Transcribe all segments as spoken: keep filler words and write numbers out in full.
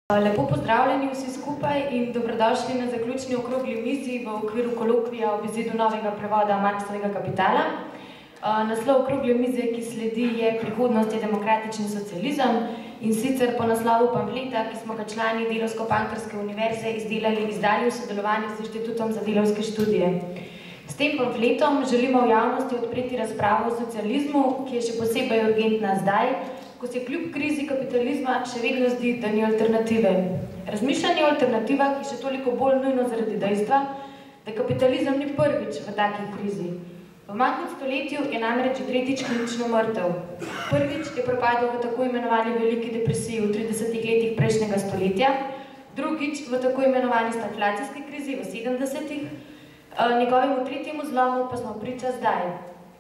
Lepo pozdravljeni vsi skupaj in dobrodošli na zaključni okrogli mizi v okviru kolokvija ob izidu novega prevoda Marksovega kapitala. Naslov okrogle mize, ki sledi, je Prihodnost je demokratični socializem in sicer po naslovu pamfleta, ki smo ga člani Delavsko-Pankrske univerze izdelali izdali v sodelovanju z Inštitutom za delavske študije. S tem pamfletom želimo v javnosti odpreti razpravo o socializmu, ki je še posebej urgentna zdaj, ko se kljub krizi kapitalizma še vedno zdi, da ni alternative. Razmišljanje o alternativah je še toliko bolj nujno zaradi dejstva, da kapitalizem ni prvič v taki krizi. V manj kot stoletju je namreč že tretjič klinično mrtev. Prvič je propadel v tako imenovani veliki depresiji v tridesetih letih prejšnjega stoletja, drugič v tako imenovani stagflacijski krizi v sedemdesetih, njegovemu tretjemu zlomu pa smo priča zdaj.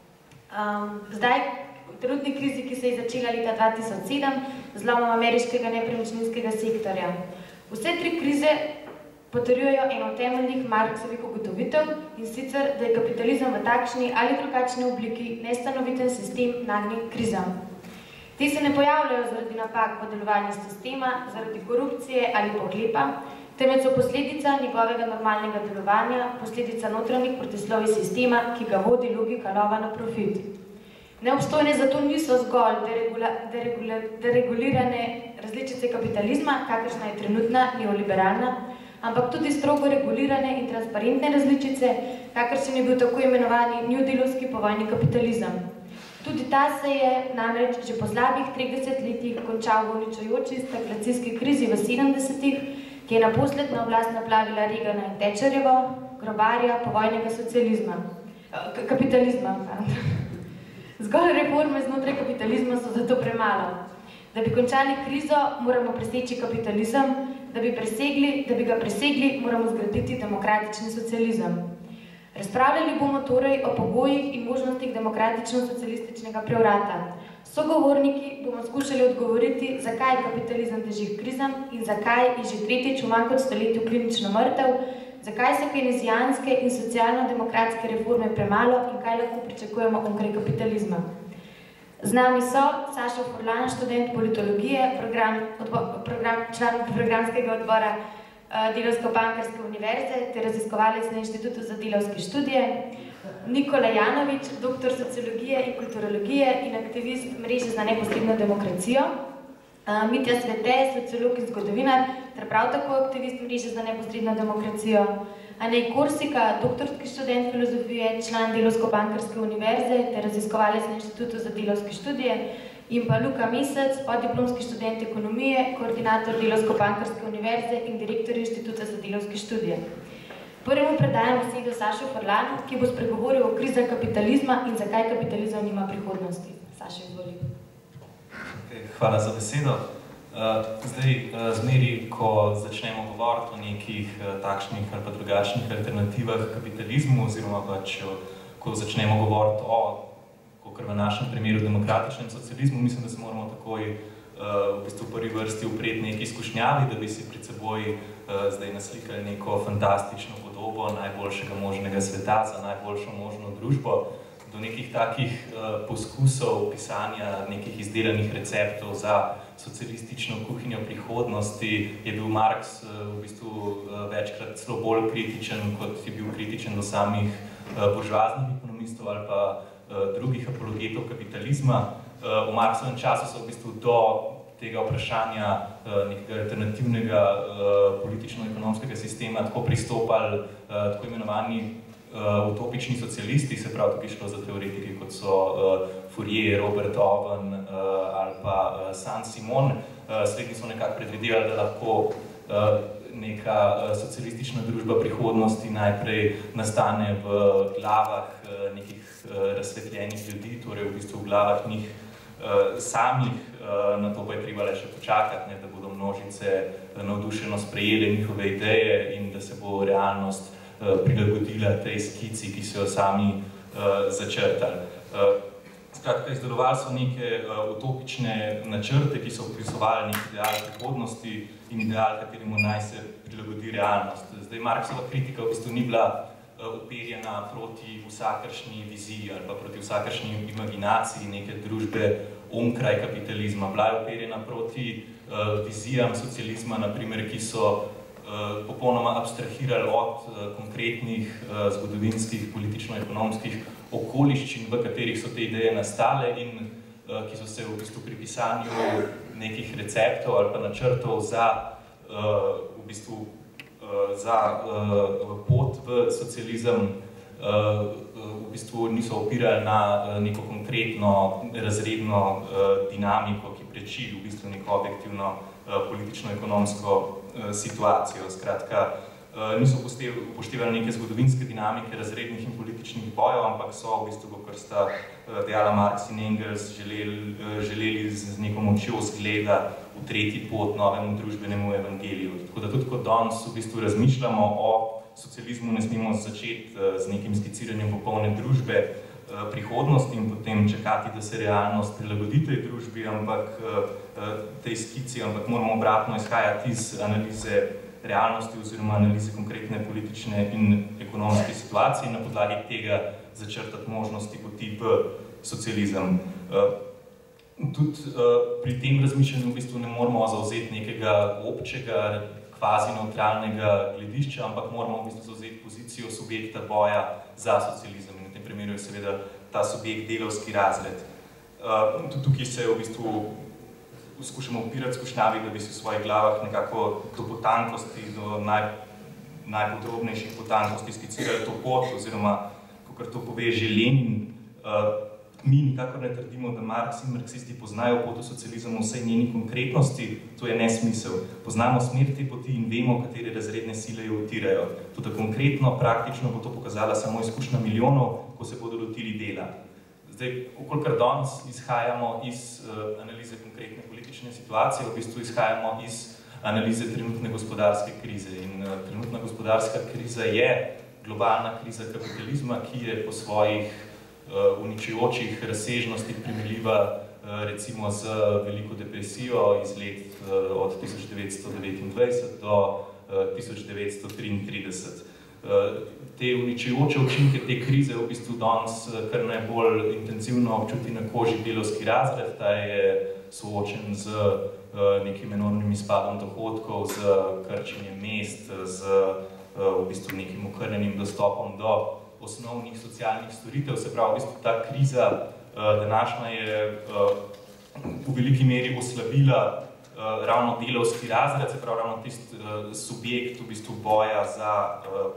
Zdaj, v trenutni krizi, ki se je začela leta dva tisoč sedem, zlomom ameriškega nepremičninskega sektorja. Vse tri krize potrjujejo eno temeljnih Marksovih ugotovitev in sicer, da je kapitalizem v takšni ali drugačni obliki nestanoviten sistem nagnjen krizam. Te se ne pojavljajo zaradi napak v delovanju sistema, zaradi korupcije ali pohlepa, temveč so posledica njegovega normalnega delovanja, posledica notranjih protislovij sistema, ki ga vodi logika lova na profit. Neobstojne zato niso zgolj deregulirane različice kapitalizma, kakršna je trenutna neoliberalna, ampak tudi strogo regulirane in transparentne različice, kakršen je bil tako imenovani New Dealovski povojni kapitalizem. Tudi ta se je namreč že po slabih tridesetih letih končal v uničujoči stagflacijski krizi v sedemdesetih, ki je naposled na oblast naplavila Reagana in Thatcherjevo, grobarja povojnega socializma, kapitalizma. Zgolj reforme znotraj kapitalizma so zato premalo. Da bi končali krizo, moramo preseči kapitalizem, da bi presegli, da bi ga presegli, moramo zgraditi demokratični socializem. Razpravljali bomo torej o pogojih in možnostih demokratično-socialističnega prevrata. Sogovorniki bomo skušali odgovoriti, zakaj kapitalizem teži k krizam in zakaj je že tretjič v manj kot stoletju klinično mrtev, zakaj so keynezijanske in socialno-demokratske reforme premalo in kaj lahko pričakujemo onkraj kapitalizma. Z nami so Sašo Furlan, študent politologije, program, odbo, program, član programskega odbora Delavsko-Pankrske univerze ter raziskovalec na Inštitutu za delavske študije, Nikola Janovič, doktor sociologije in kulturologije in aktivist mreže za neposredno demokracijo, Mitja Svete, sociolog in zgodovinar, ter prav tako aktivist mreže za neposredno demokracijo, Anej Korsika, doktorski študent filozofije, član Delavsko-Pankrske univerze ter raziskovalec na Inštitutu za delavske študije, in pa Luka Mesec, podiplomski študent ekonomije, koordinator Delavsko-Pankrske univerze in direktor Inštituta za delavske študije. Prvemu predajam besedo Sašu Furlanu, ki bo spregovoril o krizah kapitalizma in zakaj kapitalizem nima prihodnosti. Saša, izvoli. Hvala za besedo. Zdaj, zmeri, ko začnemo govoriti o nekih takšnih ali pa drugačnih alternativah kapitalizmu, oziroma pač, ko začnemo govoriti o, kakor v našem primeru, demokratičnem socializmu, mislim, da se moramo takoj v bistvu prvi vrsti upreti neki izkušnjavi, da bi si pred seboj zdaj naslikali neko fantastično podobo najboljšega možnega sveta za najboljšo možno družbo. Do nekih takih uh, poskusov pisanja nekih izdelanih receptov za socialistično kuhinjo prihodnosti je bil Marks uh, v bistvu uh, večkrat celo bolj kritičen, kot je bil kritičen do samih uh, buržoaznih ekonomistov ali pa uh, drugih apologetov kapitalizma. Uh, v Marksovem času so v bistvu do tega vprašanja uh, nekega alternativnega uh, politično-ekonomskega sistema tako pristopali uh, tako imenovani Uh, utopični socialisti, se pravi tukaj šlo za teoretiki, kot so uh, Fourier, Robert Owen uh, ali pa uh, Saint-Simon. Uh, slednji so nekako predvidevali, da lahko uh, neka uh, socialistična družba prihodnosti najprej nastane v glavah uh, nekih uh, razsvetljenih ljudi, torej v bistvu v glavah njih uh, samih, uh, na to pa je treba le še počakati, ne, da bodo množice uh, navdušeno sprejele njihove ideje in da se bo realnost prilagodila tej skici, ki so jo sami uh, začrtali. Uh, skratka, izdelovali so neke uh, utopične načrte, ki so opisovali nek ideal prihodnosti in ideal, kateremu naj se prilagodi realnost. Zdaj, Marksova kritika v bistvu ni bila uh, uperjena proti vsakršni viziji ali pa proti vsakršni imaginaciji neke družbe onkraj kapitalizma. Bila je uperjena proti vizijam socializma, naprimer, ki so popolnoma abstrahirali od konkretnih zgodovinskih, politično-ekonomskih okoliščin, v katerih so te ideje nastale in ki so se v bistvu pri pisanju nekih receptov ali pa načrtov za v bistvu za pot v socializem v bistvu niso opirali na neko konkretno razredno dinamiko, ki preči v bistvu neko objektivno politično-ekonomsko situacijo. Skratka, niso upoštevali neke zgodovinske dinamike razrednih in političnih bojev, ampak so v bistvu, kot sta dejala Marx in Engels, želeli, želeli z neko močjo zgleda v tretji pot novemu družbenemu evangeliju. Tako da tudi kot danes v bistvu razmišljamo o socializmu, ne smemo začeti z nekim skiciranjem popolne družbe prihodnosti in potem čakati, da se realnost prilagodi tej družbi, ampak tej skici, ampak moramo obratno izhajati iz analize realnosti oziroma analize konkretne politične in ekonomske situacije in na podlagi tega začrtati možnosti poti v socializem. Tudi pri tem razmišljanju v bistvu ne moramo zauzeti nekega občega, kvazi-neutralnega gledišča, ampak moramo v bistvu zauzeti pozicijo subjekta boja za socializem. In v tem primeru je seveda ta subjekt delavski razred. Tudi tukaj se v bistvu skušamo opirati skušnjavi, da bi se v svojih glavah nekako do potankosti, do naj, najpodrobnejših potankosti skicirali to pot, oziroma, kakor to pove že Lenin, mi nikakor ne trdimo, da Marx in marksisti poznajo pot v socializmu vsej njeni konkretnosti, to je nesmisel. Poznamo smer te poti in vemo, katere razredne sile jo utirajo. Tudi konkretno, praktično bo to pokazala samo izkušnja milijonov, ko se bodo lotili dela. Zdaj, okolikor danes izhajamo iz uh, analize konkretne politične situacije, v bistvu izhajamo iz analize trenutne gospodarske krize. In uh, trenutna gospodarska kriza je globalna kriza kapitalizma, ki je po svojih uh, uničujočih razsežnostih primerljiva uh, recimo z veliko depresijo iz let uh, od tisoč devetsto devetindvajset do uh, tisoč devetsto triintrideset. Uh, te uničujoče učinke te krize v bistvu danes kar najbolj intenzivno občuti na koži delavski razred, ta je soočen z uh, nekim enormnim izpadom dohodkov, z krčenjem mest, z uh, v bistvu nekim okrnjenim dostopom do osnovnih socialnih storitev. Se pravi, v bistvu ta kriza uh, današnja je uh, v veliki meri oslabila uh, ravno delavski razred, se pravi ravno tisti uh, subjekt v bistvu boja za uh,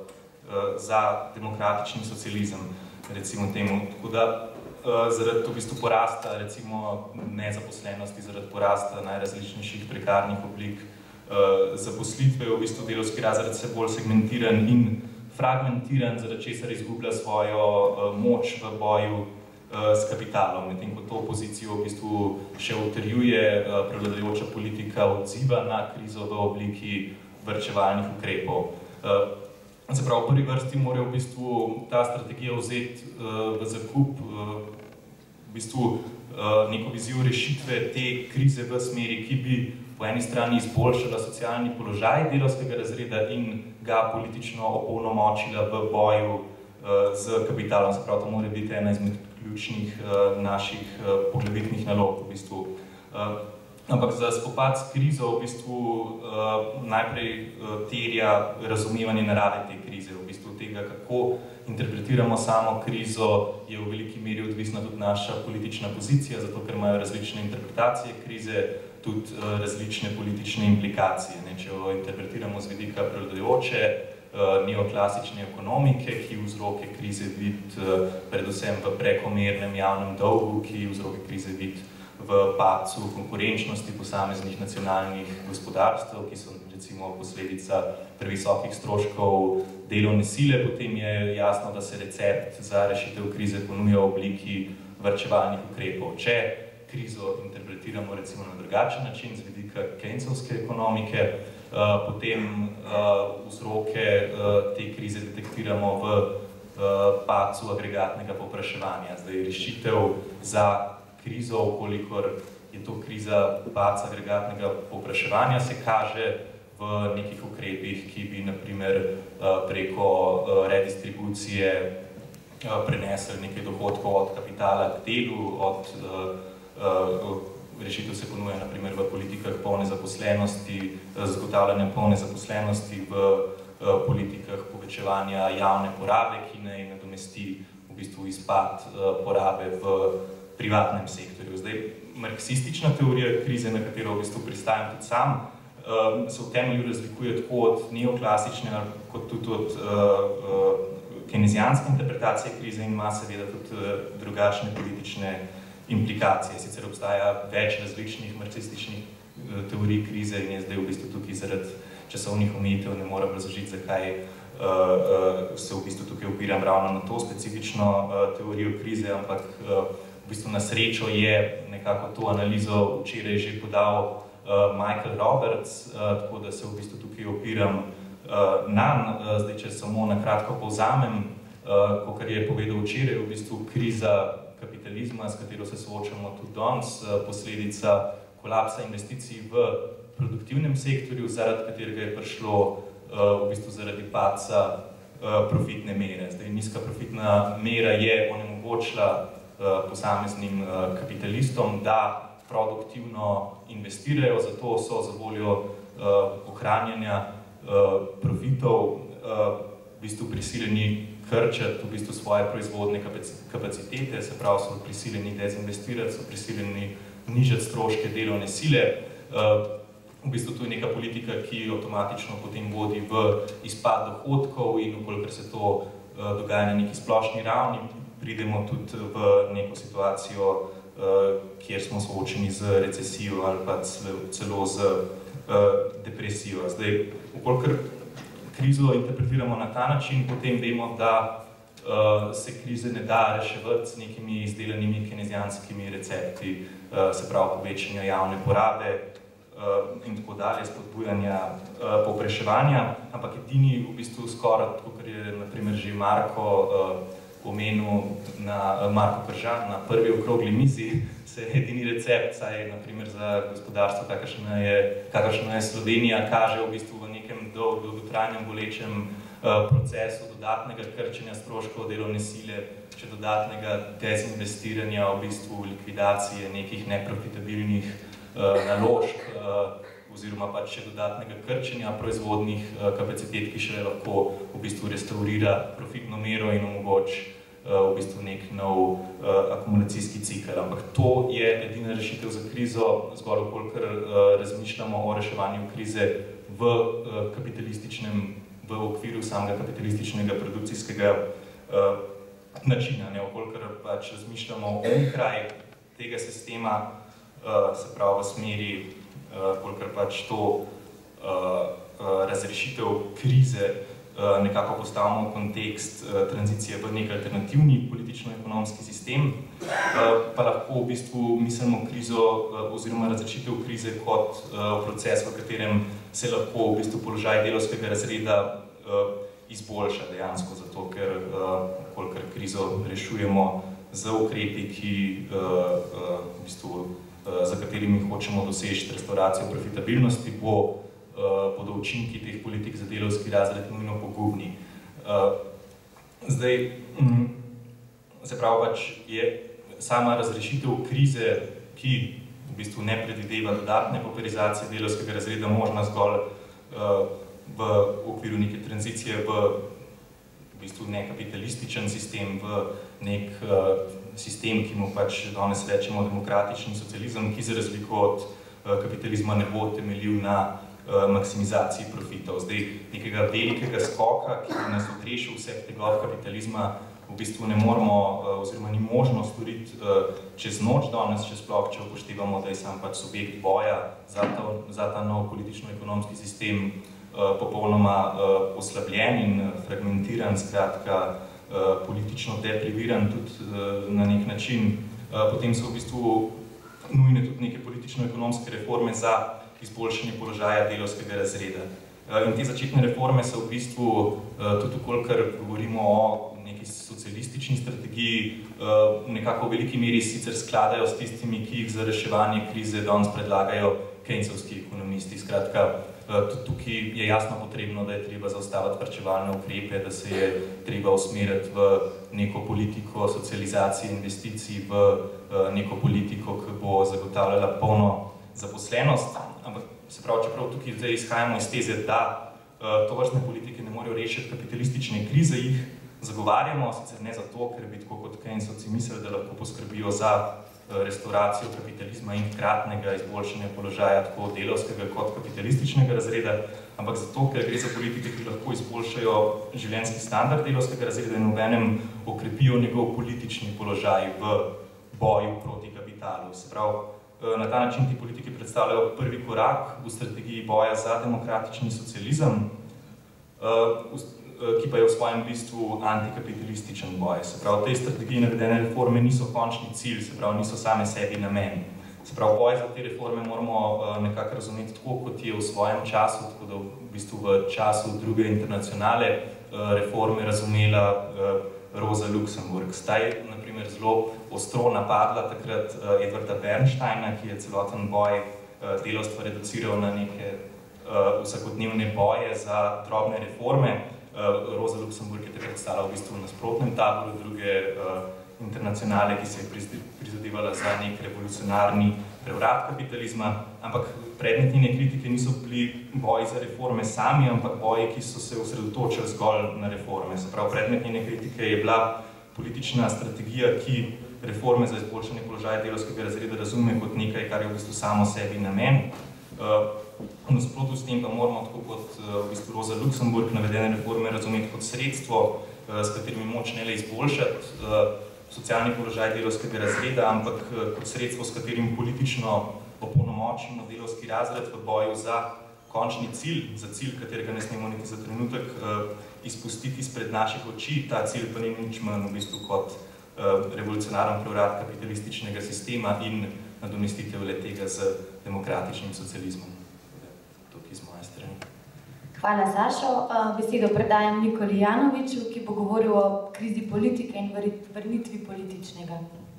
za demokratični socializem, recimo temu. Tako da zaradi v bistvu porasta, recimo nezaposlenosti, zaradi porasta najrazličnejših prekarnih oblik zaposlitve, v bistvu delavski razred se bolj segmentiran in fragmentiran, zaradi česar izgublja svojo moč v boju s kapitalom. Medtem ko to pozicijo v bistvu še utrjuje prevladajoča politika odziva na krizo v obliki varčevalnih ukrepov. Se pravi, v prvi vrsti mora v bistvu ta strategija vzeti uh, v zakup uh, v bistvu uh, neko vizijo rešitve te krize v smeri, ki bi po eni strani izboljšala socialni položaj delavskega razreda in ga politično opolnomočila v boju uh, z kapitalom. Se pravi, to mora biti ena izmed ključnih uh, naših uh, poglavitnih nalog v bistvu. Uh, Ampak za spopad s krizo v bistvu uh, najprej uh, terja razumevanje narave te krize, v bistvu tega, kako interpretiramo samo krizo, je v veliki meri odvisna tudi naša politična pozicija, zato ker imajo različne interpretacije krize, tudi uh, različne politične implikacije. Ne? Če jo interpretiramo z vidika prevladujoče uh, neoklasične ekonomike, ki vzroke krize vidi uh, predvsem v prekomernem javnem dolgu, ki vzroke krize vidi v padcu konkurenčnosti posameznih nacionalnih gospodarstv, ki so recimo posledica previsokih stroškov delovne sile, potem je jasno, da se recept za rešitev krize ponuja v obliki varčevalnih ukrepov. Če krizo interpretiramo recimo na drugačen način, z vidika keynesovske ekonomike, potem vzroke te krize detektiramo v padcu agregatnega povpraševanja. Zdaj, rešitev za krizo, ukolikor je to kriza padca agregatnega povpraševanja, se kaže v nekih ukrepih, ki bi na primer preko redistribucije prenesli nekaj dohodkov od kapitala k delu, od rešitev se ponuja na primer v politikah polne zaposlenosti, zagotavljanja polne zaposlenosti, v politikah povečevanja javne porabe, ki naj nadomesti v bistvu izpad porabe v privatnem sektorju. Zdaj, marksistična teorija krize, na katero v bistvu pristajam tudi sam, se v temelju razlikuje tako od neoklasične, kot tudi od keynesijanske interpretacije krize in ima seveda tudi drugačne politične implikacije. Sicer obstaja več različnih marksističnih teorij krize in je zdaj v bistvu tukaj zaradi časovnih omejitev ne morem razložiti, zakaj se v bistvu tukaj opiram ravno na to specifično teorijo krize, ampak v bistvu na srečo je nekako to analizo včeraj že podal Michael Roberts, tako da se v bistvu tukaj opiram nanj. Zdaj, če samo na kratko povzamem, kakor je povedal včeraj, v bistvu kriza kapitalizma, s katero se soočamo tudi danes, posledica kolapsa investicij v produktivnem sektorju, zaradi katerega je prišlo v bistvu zaradi padca profitne mere. Zdaj, nizka profitna mera je onemogočila posameznim kapitalistom, da produktivno investirajo, zato so za voljo ohranjanja profitov v bistvu prisiljeni krčati v bistvu svoje proizvodne kapacitete, se pravi, so prisiljeni dezinvestirati, so prisiljeni nižati stroške delovne sile. V bistvu to je neka politika, ki avtomatično potem vodi v izpad dohodkov in ukolikor se to dogaja na neki splošni ravni, pridemo tudi v neko situacijo, kjer smo soočeni z recesijo ali pa celo z depresijo. Zdaj, ukolikor krizo interpretiramo na ta način, potem vemo, da se krize ne da reševati z nekimi izdelanimi keynesijanskimi recepti, se pravi povečanja javne porabe in tako dalje, spodbujanja povpraševanja, ampak edini v bistvu skoraj, kot je na primer že Marko omenil, na Marko Kržan na prvi okrogli mizi, se edini recept, saj na primer za gospodarstvo, kakršna je, kakršna je Slovenija, kaže v bistvu v nekem dolgotrajnem bolečem procesu dodatnega krčenja stroškov delovne sile, če dodatnega dezinvestiranja, v bistvu likvidacije nekih neprofitabilnih naložb oziroma pa še dodatnega krčenja proizvodnih kapacitet, ki šele lahko v bistvu restaurira profitno mero in omogoči v bistvu nek nov akumulacijski cikel. Ampak to je edina rešitev za krizo, zgolj kolikor razmišljamo o reševanju krize v kapitalističnem, v okviru samega kapitalističnega produkcijskega načina, ne, okolikor pač razmišljamo onkraj tega sistema, se pravi v smeri, kolikor pač to razrešitev krize nekako postavimo v kontekst tranzicije v nek alternativni politično-ekonomski sistem, pa lahko v bistvu mislimo krizo oziroma razrešitev krize kot proces, v katerem se lahko v bistvu položaj delavskega razreda izboljša dejansko, zato ker kolikor krizo rešujemo z ukrepi, ki v bistvu za katerimi hočemo doseči restauracijo profitabilnosti, bo, bodo učinki teh politik za delavski razred nujno pogubni. Zdaj, se pravi pač je sama razrešitev krize, ki v bistvu ne predvideva dodatne pauperizacije delavskega razreda, možna zgolj v okviru neke tranzicije v v bistvu nekapitalističen sistem, v nek sistem, ki mu pač danes rečemo demokratični socializem, ki za razliko od kapitalizma ne bo temeljil na maksimizaciji profitov. Zdaj, nekega velikega skoka, ki bi nas odrešil vseh tegob kapitalizma, v bistvu ne moramo, oziroma ni možno storiti čez noč danes, če sploh, če upoštevamo, da je sam pač subjekt boja za ta, za ta nov politično-ekonomski sistem popolnoma oslabljen in fragmentiran, skratka politično depriviran tudi na nek način. Potem so v bistvu nujne tudi neke politično-ekonomske reforme za izboljšanje položaja delavskega razreda. In te začetne reforme so v bistvu, tudi kolikor govorimo o neki socialistični strategiji, nekako v veliki meri sicer skladajo s tistimi, ki jih za reševanje krize danes predlagajo Keynesovski ekonomisti. Skratka, tudi tukaj je jasno potrebno, da je treba zaustaviti varčevalne ukrepe, da se je treba usmeriti v neko politiko socializacije investicij, v neko politiko, ki bo zagotavljala polno zaposlenost. Ampak se pravi, čeprav tukaj zdaj izhajamo iz teze, da to vrstne politike ne morejo rešiti kapitalistične krize, jih zagovarjamo, sicer ne zato, ker bi tako kot Keynesovci mislili, da lahko poskrbijo za restauracijo kapitalizma in hkratnega izboljšanja položaja tako delavskega kot kapitalističnega razreda, ampak zato, ker gre za politike, ki lahko izboljšajo življenjski standard delavskega razreda in obenem okrepijo njegov politični položaj v boju proti kapitalu. Se pravi, na ta način ti politike predstavljajo prvi korak v strategiji boja za demokratični socializem, ki pa je v svojem bistvu antikapitalističen boj. Se pravi, v tej strategiji navedene reforme niso končni cilj, se pravi, niso same sebi namen. Se pravi, boj za te reforme moramo nekako razumeti tako, kot je v svojem času, tako da v bistvu v času druge internacionale reforme razumela Rosa Luxemburg. Zdaj, na primer, zelo ostro napadla takrat Edwarda Bernsteina, ki je celoten boj delavstva reduciral na neke vsakodnevne boje za drobne reforme. Rosa Luxemburg je takrat stala v bistvu v nasprotnem taboru druge internacionale, ki se je prizadevala za nek revolucionarni prevrat kapitalizma, ampak predmet njene kritike niso bili boji za reforme sami, ampak boji, ki so se osredotočili zgolj na reforme. Se pravi, predmet njene kritike je bila politična strategija, ki reforme za izboljšanje položaja delavskega razreda razume kot nekaj, kar je v bistvu samo sebi namen. V nasprotju s tem pa moramo, tako kot v bistvu Rosa Luxemburg, navedene reforme razumeti kot sredstvo, s katerim je moč ne le izboljšati socialni položaj delavskega razreda, ampak kot sredstvo, s katerim politično opolnomočimo delavski razred v boju za končni cilj, za cilj, katerega ne smemo niti za trenutek izpustiti izpred naših oči. Ta cilj pa ni nič manj v bistvu kot revolucionaren prevrat kapitalističnega sistema in nadomestitev le-tega z demokratičnim socializmom. Tukaj z moje strani. Hvala, Sašo. Besedo predajam Nikoli Janoviču, ki bo govoril o krizi politike in vrnitvi političnega.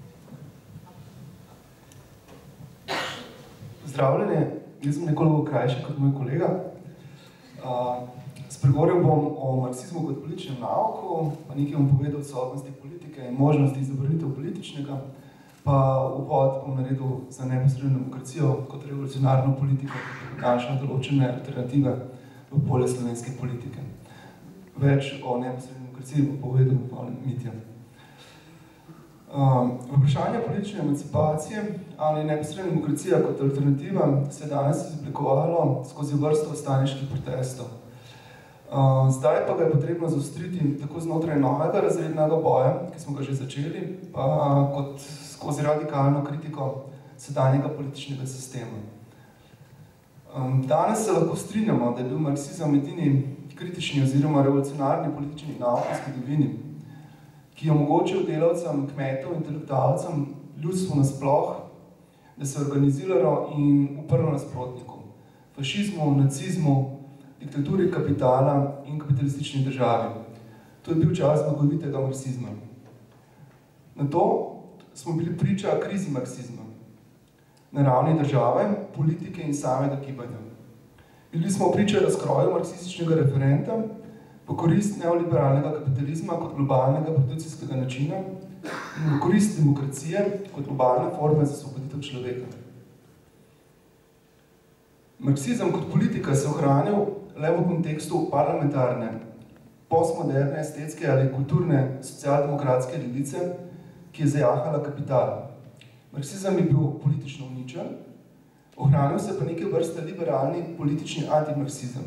Zdravljene, jaz sem nekoliko krajši kot moj kolega. Spregovoril bom o marksizmu kot političnem nauku, pa nekaj bom povedal o odsotnosti politike in možnosti za vrnitev političnega, pa uvod bom naredil za neposredno demokracijo kot revolucionarno politiko, ki prinaša določene alternative v polje slovenske politike. Več o neposredni demokraciji bo povedal Mitja. Vprašanje politične emancipacije ali neposredna demokracija kot alternativa se je danes izoblikovalo skozi vrsto staniških protestov. Zdaj pa ga je potrebno zaostriti tako znotraj novega razrednega boja, ki smo ga že začeli, pa kot skozi radikalno kritiko sedanjega političnega sistema. Danes se lahko strinjamo, da je bil marksizem edini kritični oziroma revolucionarni politični nauk v zgodovini, ki je omogočil delavcem, kmetov, intelektualcem, ljudstvu nasploh, da se je organiziralo in uprlo nasprotnikom, fašizmu, nacizmu, diktaturi kapitala in kapitalistični državi. To je bil čas zgodovitega marksizma. Na to smo bili priča krizi marksizma na ravni države, politike in samega gibanja. Bili smo priča razkroju marksističnega referenta v korist neoliberalnega kapitalizma kot globalnega produkcijskega načina in v korist demokracije kot globalne forme za osvoboditev človeka. Marksizem kot politika se ohranil le v kontekstu parlamentarne, postmoderne, estetske ali kulturne socialdemokratske levice, ki je zajahala kapital. Marksizem je bil politično uničen, ohranil se pa neke vrste liberalni politični antimarksizem.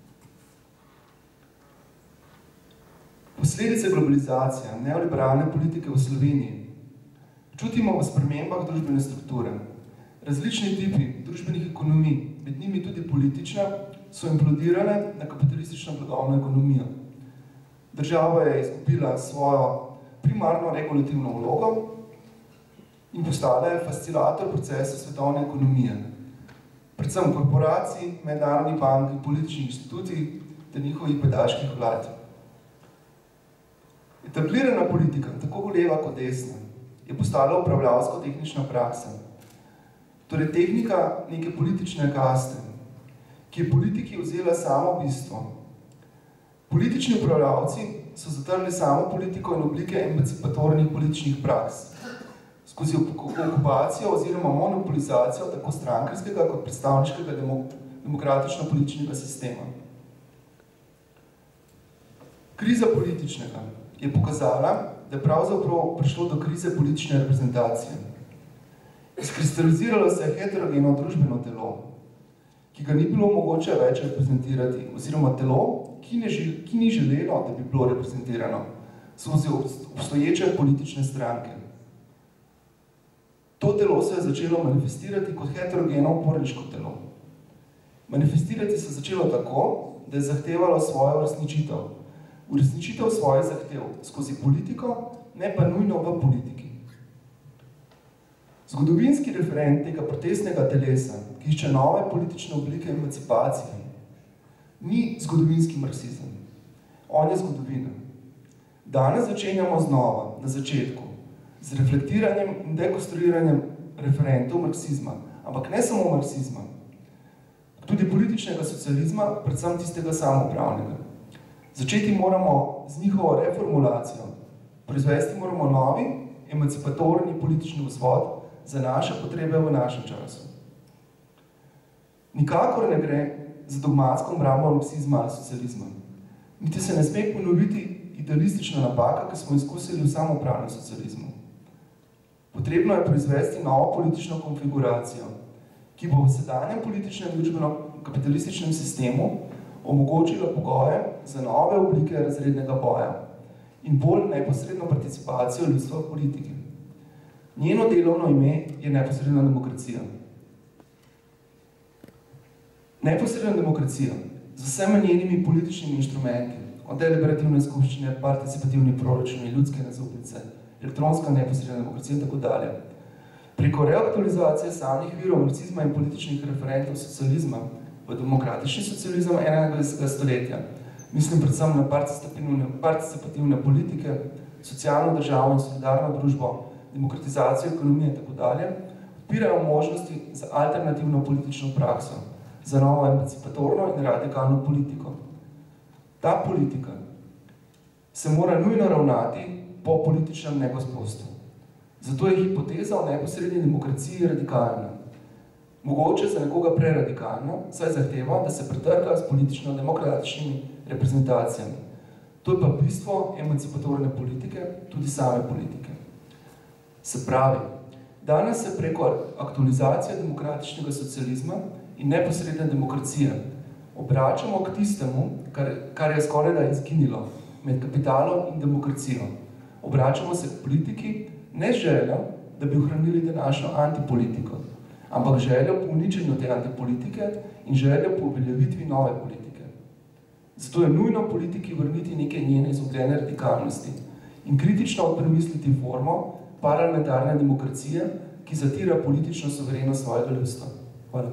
Posledice globalizacije, neoliberalne politike v Sloveniji čutimo v spremembah družbene strukture. Različni tipi družbenih ekonomij, med njimi tudi politična, so implodirale na kapitalistično blagovno ekonomijo. Država je izgubila svojo primarno regulativno vlogo in postala je fascinator procesa svetovne ekonomije. Predvsem korporacij, mednarodnih bank in političnih institucij ter njihovih pedaških vlad. Etablirana politika, tako leva kot desna, je postala upravljavsko-tehnična praksa. Torej tehnika neke politične kaste, ki je politiki vzela samo bistvo. Politični upravljavci so zatrli samo politiko in oblike emancipatornih političnih praks skozi okupacijo oziroma monopolizacijo tako strankarskega kot predstavniškega demokratično-političnega sistema. Kriza političnega je pokazala, da je pravzaprav prišlo do krize politične reprezentacije. Izkristaliziralo se je heterogeno družbeno telo, ki ga ni bilo mogoče več reprezentirati, oziroma telo, ki, ne, ki ni želelo, da bi bilo reprezentirano skozi obstoječe politične stranke. To telo se je začelo manifestirati kot heterogeno uporniško telo. Manifestirati se je začelo tako, da je zahtevalo svojo uresničitev. Uresničitev svojih zahtev skozi politiko, ne pa nujno v politiki. Zgodovinski referent tega protestnega telesa, ki išče nove politične oblike emancipacije, ni zgodovinski marksizem. On je zgodovina. Danes začenjamo znova, na začetku, z reflektiranjem in dekonstruiranjem referentov marksizma, ampak ne samo marksizma, tudi političnega socializma, predvsem tistega samoupravnega. Začeti moramo z njihovo reformulacijo, proizvesti moramo novi, emancipatorni politični vzvod za naše potrebe v našem času. Nikakor ne gre za dogmatsko obrambo marksizma ali socializma. Niti se ne sme ponoviti idealistična napaka, ki smo izkusili v samoupravnem socializmu. Potrebno je proizvesti novo politično konfiguracijo, ki bo v sedanjem političnem družbeno-kapitalističnem sistemu omogočila pogoje za nove oblike razrednega boja in bolj neposredno participacijo ljudstva v politiki. Njeno delovno ime je neposredna demokracija. Neposredna demokracija z vsemi njenimi političnimi inštrumenti, od deliberativne skupščine, participativni proračuni, ljudske nezaupnice, elektronska neposredna demokracija in tako dalje. Preko reaktualizacije samih virov marksizma in političnih referentov socializma v demokratični socializem enaindvajsetega stoletja, mislim predvsem na participativne, participativne politike, socialno državo in solidarno družbo, demokratizacijo ekonomije in tako dalje, odpirajo možnosti za alternativno politično prakso, za novo emancipatorno in radikalno politiko. Ta politika se mora nujno ravnati po političnem negospodstvu. Zato je hipoteza o neposredni demokraciji radikalna. Mogoče za nekoga preradikalna, saj zahteva, da se pretrka s politično-demokratičnimi reprezentacijami. To je pa bistvo emancipatorne politike, tudi same politike. Se pravi, danes se preko aktualizacije demokratičnega socializma in neposredne demokracije obračamo k tistemu, kar, kar je skoraj da izginilo med kapitalom in demokracijo. Obračamo se k politiki, ne željo, da bi ohranili današnjo antipolitiko, ampak željo po uničenju te antipolitike in željo po uveljavitvi nove politike. Zato je nujno politiki vrniti neke njene izgubljene radikalnosti in kritično premisliti formo parlamentarne demokracije, ki zatira politično suverenost svojega ljudstva. Hvala.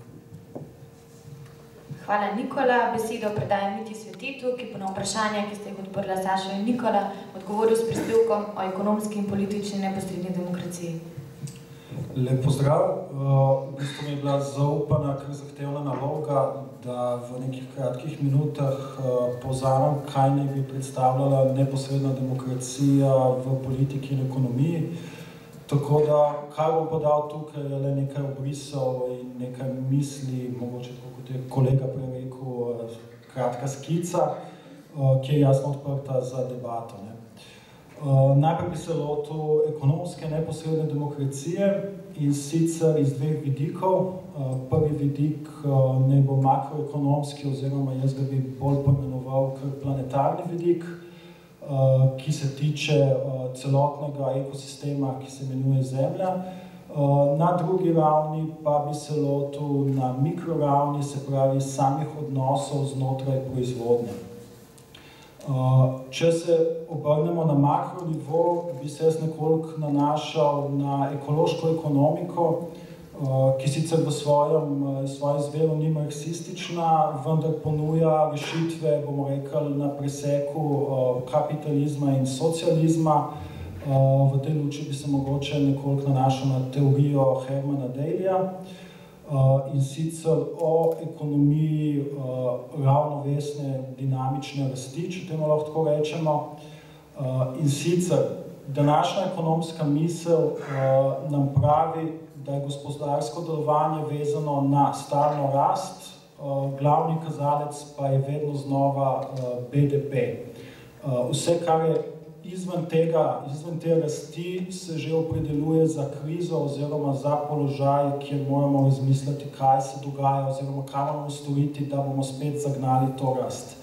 Hvala, Nikola. Besedo predajem Mitji Svetitu, ki bo na vprašanja, ki ste jih odprla Saša in Nikola, odgovoril s prispevkom o ekonomski in politični neposredni demokraciji. Lep pozdrav. V bistvu mi je bila zaupana kar zahtevna naloga, da v nekih kratkih minutah povzamem, kaj naj bi predstavljala neposredna demokracija v politiki in ekonomiji. Tako da, kaj bom podal tukaj, je le nekaj obrisov in nekaj misli, mogoče tako kot je kolega prej rekel, kratka skica, ki je jasno odprta za debato. Ne. Najprej bi se lotil ekonomske neposredne demokracije in sicer iz dveh vidikov. Prvi vidik naj bo makroekonomski, oziroma jaz ga bi bolj pomenoval kar planetarni vidik, ki se tiče celotnega ekosistema, ki se imenuje Zemlja. Na drugi ravni pa bi se lotil na mikroravni, se pravi samih odnosov znotraj proizvodnje. Če se obrnemo na makro nivo, bi se jaz nekoliko nanašal na ekološko ekonomiko, ki sicer v svojem, svojem izvelu ni marksistična, vendar ponuja rešitve, bomo rekli, na preseku kapitalizma in socializma, V tej luči bi se mogoče nekoliko nanašal na teorijo Hermana Dalyja in sicer o ekonomiji ravnovesne dinamične rasti, če temu lahko tako rečemo. In sicer današnja ekonomska misel nam pravi, da je gospodarsko delovanje vezano na stalno rast, glavni kazalec pa je vedno znova B D P. Vse, kar je izven tega, izven te rasti, se že opredeljuje za krizo oziroma za položaj, kjer moramo razmisliti, kaj se dogaja oziroma kaj moramo storiti, da bomo spet zagnali to rast.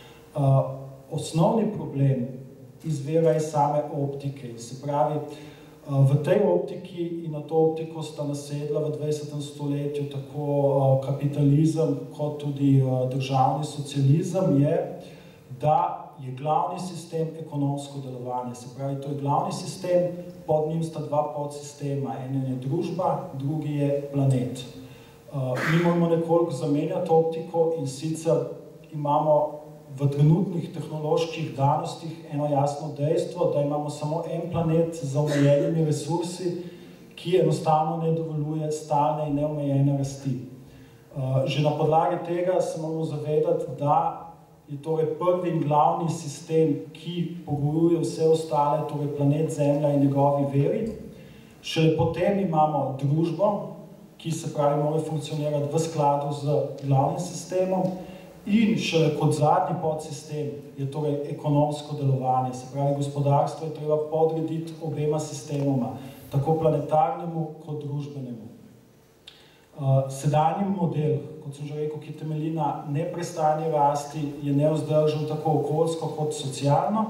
Osnovni problem izvira iz same optike. Se pravi, v tej optiki in na to optiko sta nasedla v dvajsetem stoletju tako kapitalizem kot tudi državni socializem, je, da je glavni sistem ekonomsko delovanje. Se pravi, to je glavni sistem, pod njim sta dva podsistema. En je družba, drugi je planet. Mi moramo nekoliko zamenjati optiko in sicer imamo v trenutnih tehnoloških danostih eno jasno dejstvo, da imamo samo en planet z omejenimi resursi, ki enostavno ne dovoljuje stalne in neomejene rasti. Že na podlagi tega se moramo zavedati, da je torej prvi in glavni sistem, ki pogojuje vse ostale, torej planet Zemlja in njegovi veri. Šele potem imamo družbo, ki se pravi mora funkcionirati v skladu z glavnim sistemom, in šele kot zadnji podsistem je torej ekonomsko delovanje. Se pravi, gospodarstvo je treba podrediti obema sistemoma, tako planetarnemu kot družbenemu. Sedanji model, kot sem že rekel, ki temelji na neprestani rasti, je nevzdržen tako okoljsko kot socialno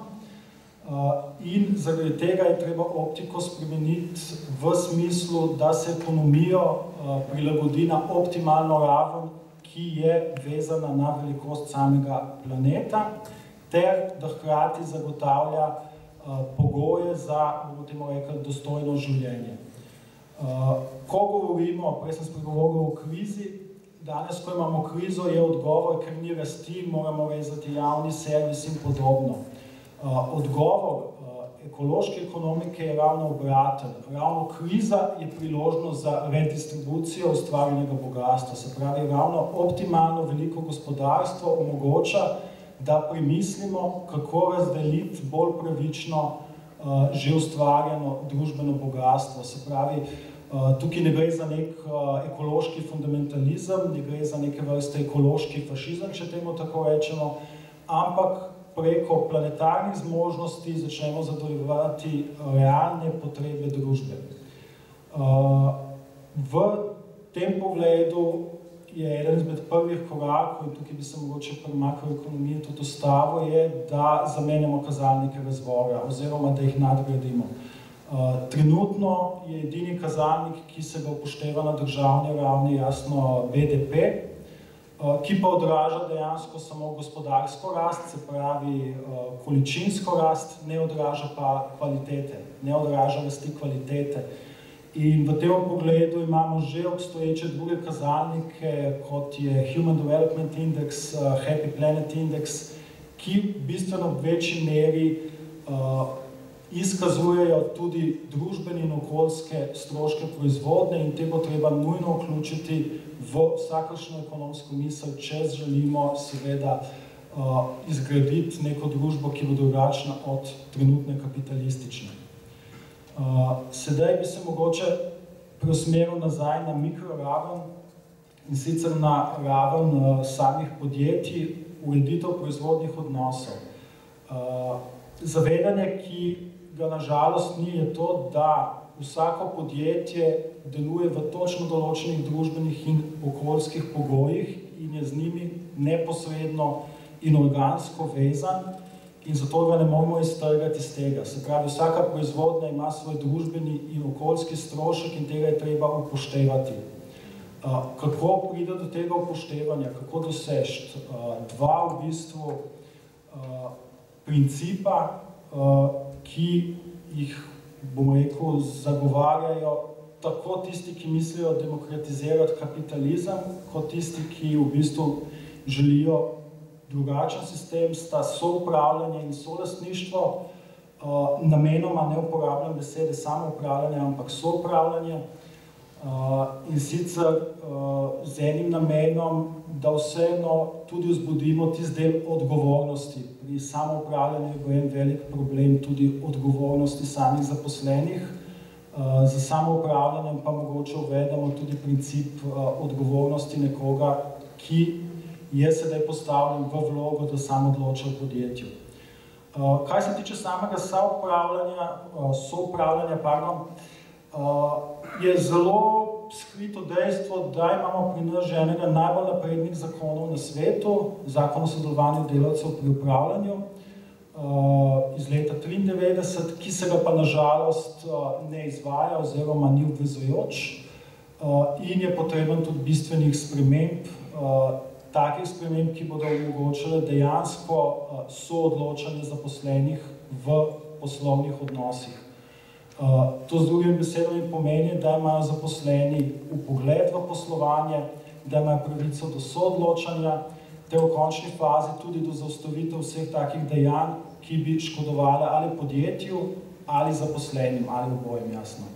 in zaradi tega je treba optiko spremeniti v smislu, da se ekonomijo prilagodi na optimalno raven, ki je vezana na velikost samega planeta, ter da hkrati zagotavlja pogoje za, bomo temu rekli, dostojno življenje. Ko govorimo, prej sem spregovoril o krizi, danes, ko imamo krizo, je odgovor, ker ni rasti, moramo rezati javni servis in podobno. Odgovor ekološke ekonomike je ravno obraten. Ravno kriza je priložnost za redistribucijo ustvarjenega bogatstva. Se pravi, ravno optimalno veliko gospodarstvo omogoča, da premislimo, kako razdeliti bolj pravično že ustvarjeno družbeno bogatstvo. Se pravi, tukaj ne gre za nek ekološki fundamentalizem, ne gre za neke vrste ekološki fašizem, če temu tako rečemo, ampak preko planetarnih zmožnosti začnemo zadovoljevati realne potrebe družbe. V tem pogledu je eden izmed prvih korakov, in tukaj bi se mogoče pri makroekonomiji tudi ustavil, je, da zamenjamo kazalnike razvoja oziroma da jih nadgradimo. Trenutno je edini kazalnik, ki se ga upošteva na državni ravni, jasno B D P, ki pa odraža dejansko samo gospodarsko rast, se pravi količinsko rast, ne odraža pa kvalitete, ne odraža rasti kvalitete. In v tem pogledu imamo že obstoječe druge kazalnike, kot je Human Development Index, Happy Planet Index, ki bistveno v večji meri izkazujejo tudi družbene in okoljske stroške proizvodnje in te bo treba nujno vključiti v vsakršno ekonomsko misel, če želimo seveda izgraditi neko družbo, ki bo drugačna od trenutne kapitalistične. Sedaj bi se mogoče preusmeril nazaj na mikroraven in sicer na raven samih podjetij, ureditev proizvodnih odnosov. Zavedanje, ki ga na žalost ni, je to, da vsako podjetje deluje v točno določenih družbenih in okoljskih pogojih in je z njimi neposredno in organsko vezan in zato ga ne moramo iztrgati iz tega. Se pravi, vsaka proizvodnja ima svoj družbeni in okoljski strošek in tega je treba upoštevati. Kako pride do tega upoštevanja, kako doseči? Dva v bistvu principa, ki jih, bomo rekel, zagovarjajo tako tisti, ki mislijo demokratizirati kapitalizem, kot tisti, ki v bistvu želijo drugačen sistem, sta soupravljanje in solastništvo. Uh, namenoma ne uporabljam besede samoupravljanje, ampak soupravljanje. Uh, in sicer uh, z enim namenom, da vseeno tudi vzbudimo tisti del odgovornosti. Pri samoupravljanju je en velik problem tudi odgovornosti samih zaposlenih. Uh, za samoupravljanjem pa mogoče uvedemo tudi princip uh, odgovornosti nekoga, ki je sedaj postavljen v vlogo, da sam odloča v podjetju. Uh, kaj se tiče samega soupravljanja, uh, soupravljanja, pardon, uh, je zelo skrito dejstvo, da imamo pri nas že enega najbolj naprednih zakonov na svetu, zakon o sodelovanju delavcev pri upravljanju, uh, iz leta triindevetdeset, ki se ga pa nažalost uh, ne izvaja oziroma ni obvezujoč uh, in je potreben tudi bistvenih sprememb, uh, takih sprememb, ki bodo omogočile dejansko soodločanje zaposlenih v poslovnih odnosih. To z drugimi besedami pomeni, da imajo zaposleni vpogled v poslovanje, da imajo pravico do soodločanja, ter v končni fazi tudi do zaustavitev vseh takih dejanj, ki bi škodovali ali podjetju, ali zaposlenim, ali obojem, jasno.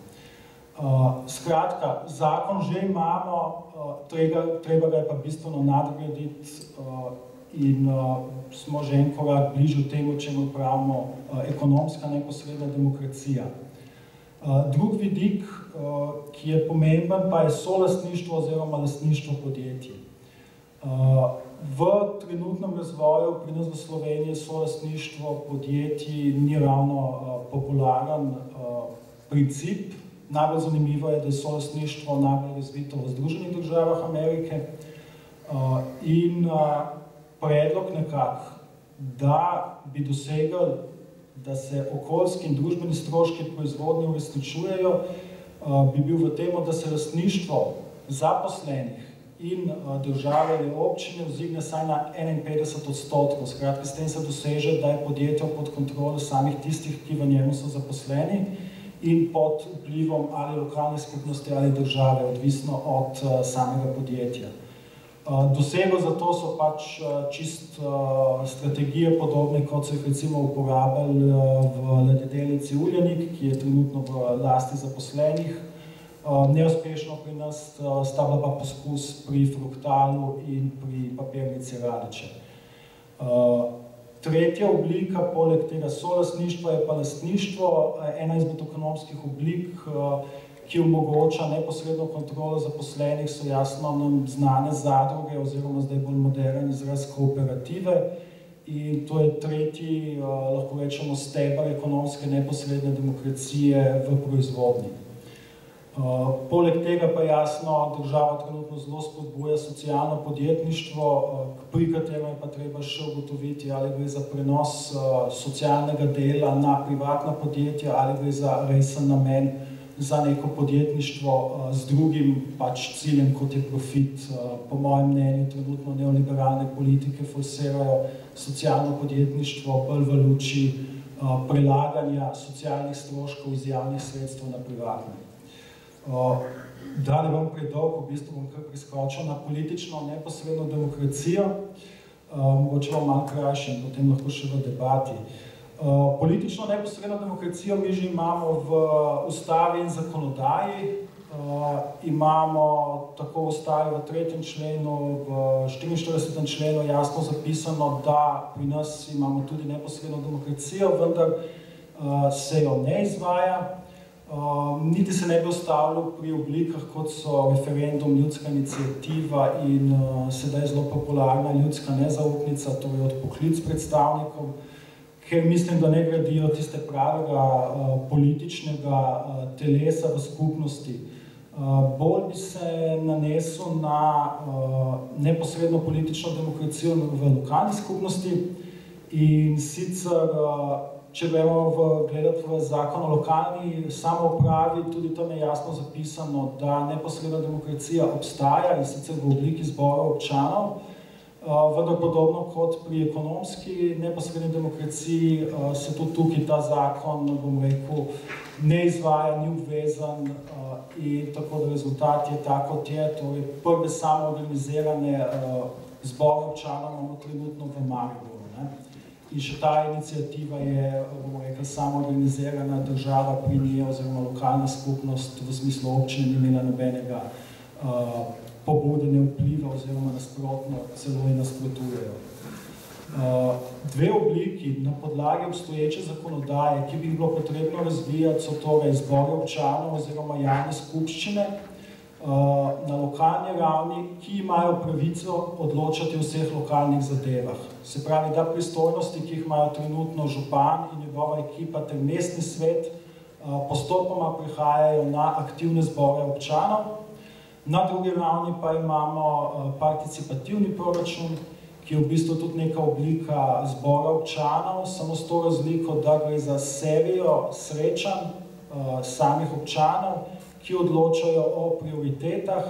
Uh, skratka, zakon že imamo, uh, treba, treba ga je pa bistveno nadgraditi uh, in uh, smo že en korak bližje temu, čemu pravimo uh, ekonomska neposredna demokracija. Uh, drug vidik, uh, ki je pomemben, pa je solastništvo oziroma lastništvo podjetij. Uh, v trenutnem razvoju pri nas v Sloveniji solastništvo podjetij ni ravno uh, popularen uh, princip. Najbolj zanimivo je, da je solastništvo najbolj razvito v Združenih državah Amerike uh, in uh, predlog nekako, da bi dosegli, da se okoljski in družbeni stroški proizvodnje uresničujejo, uh, bi bil v tem, da se lastništvo zaposlenih in uh, države ali občine vzigne saj na enainpetdeset odstotkov. Skratka, s tem se doseže, da je podjetje pod kontrolo samih tistih, ki v njemu so zaposleni, in pod vplivom ali lokalne skupnosti ali države, odvisno od uh, samega podjetja. Uh, dosego za to so pač uh, čist uh, strategije podobne, kot so jih recimo uporabljali uh, v ladjedelnici Uljanik, ki je trenutno v lasti zaposlenih. Uh, neuspešno pri nas uh, sta bila pa poskus pri Fruktalu in pri papirnici Radiče. Uh, Tretja oblika, poleg tega solastništva, je pa lastništvo, ena izmed ekonomskih oblik, ki omogoča neposredno kontrolo zaposlenih, so jasno nam znane zadruge oziroma zdaj bolj moderen izraz kooperative. In to je tretji, lahko rečemo, steber ekonomske neposredne demokracije v proizvodnji. Uh, poleg tega pa jasno, država trenutno zelo spodbuja socialno podjetništvo, uh, pri katerem je pa treba še ugotoviti, ali gre za prenos uh, socialnega dela na privatna podjetja, ali gre za resen namen za neko podjetništvo uh, z drugim pač ciljem, kot je profit. Uh, po mojem mnenju trenutno neoliberalne politike forsirajo socialno podjetništvo bolj v luči uh, prelaganja socialnih stroškov iz javnih sredstev na privatne. Uh, da ne bom predolg, v bistvu bom kar preskočil na politično neposredno demokracijo, uh, mogoče bom malo krajši in potem lahko še v debati. Uh, politično neposredno demokracijo mi že imamo v ustavi in zakonodaji. Uh, imamo tako v ustavi v tretjem členu, v štiriinštiridesetem členu jasno zapisano, da pri nas imamo tudi neposredno demokracijo, vendar uh, se jo ne izvaja. Uh, niti se ne bi ostavljal pri oblikah, kot so referendum, ljudska iniciativa in uh, sedaj zelo popularna ljudska nezaupnica, to je odpoklic predstavnikov, ker mislim, da ne gradijo tiste pravega uh, političnega uh, telesa v skupnosti. Uh, bolj bi se nanesel na uh, neposredno politično demokracijo v lokalni skupnosti in sicer uh, če gremo v, gledati v zakon o lokalni samoupravi, tudi tam je jasno zapisano, da neposredna demokracija obstaja in sicer v obliki zborov občanov, uh, vendar podobno kot pri ekonomski neposredni demokraciji uh, se tudi tukaj ta zakon, bom rekel, ne izvaja, ni obvezan uh, in tako da rezultat je tako, kot je, torej prve samoorganizirane uh, zbore občanov imamo trenutno v Mariboru, ne. in še ta iniciativa je, bomo rekli, samoorganizirana država pri njej oziroma lokalna skupnost v smislu občine ni imela nobenega uh, pobude, ne vpliva oziroma nasprotno celo in nasprotujejo. Uh, dve obliki na podlagi obstoječe zakonodaje, ki bi jih bilo potrebno razvijati, so torej izbori občanov oziroma javne skupščine uh, na lokalni ravni, ki imajo pravico odločati o vseh lokalnih zadevah. Se pravi, da pristojnosti, ki jih imajo trenutno župan in njegova ekipa ter mestni svet, uh, postopoma prihajajo na aktivne zbore občanov. Na drugi ravni pa imamo uh, participativni proračun, ki je v bistvu tudi neka oblika zbora občanov, samo s to razliko, da gre za serijo srečanj uh, samih občanov, ki odločajo o prioritetah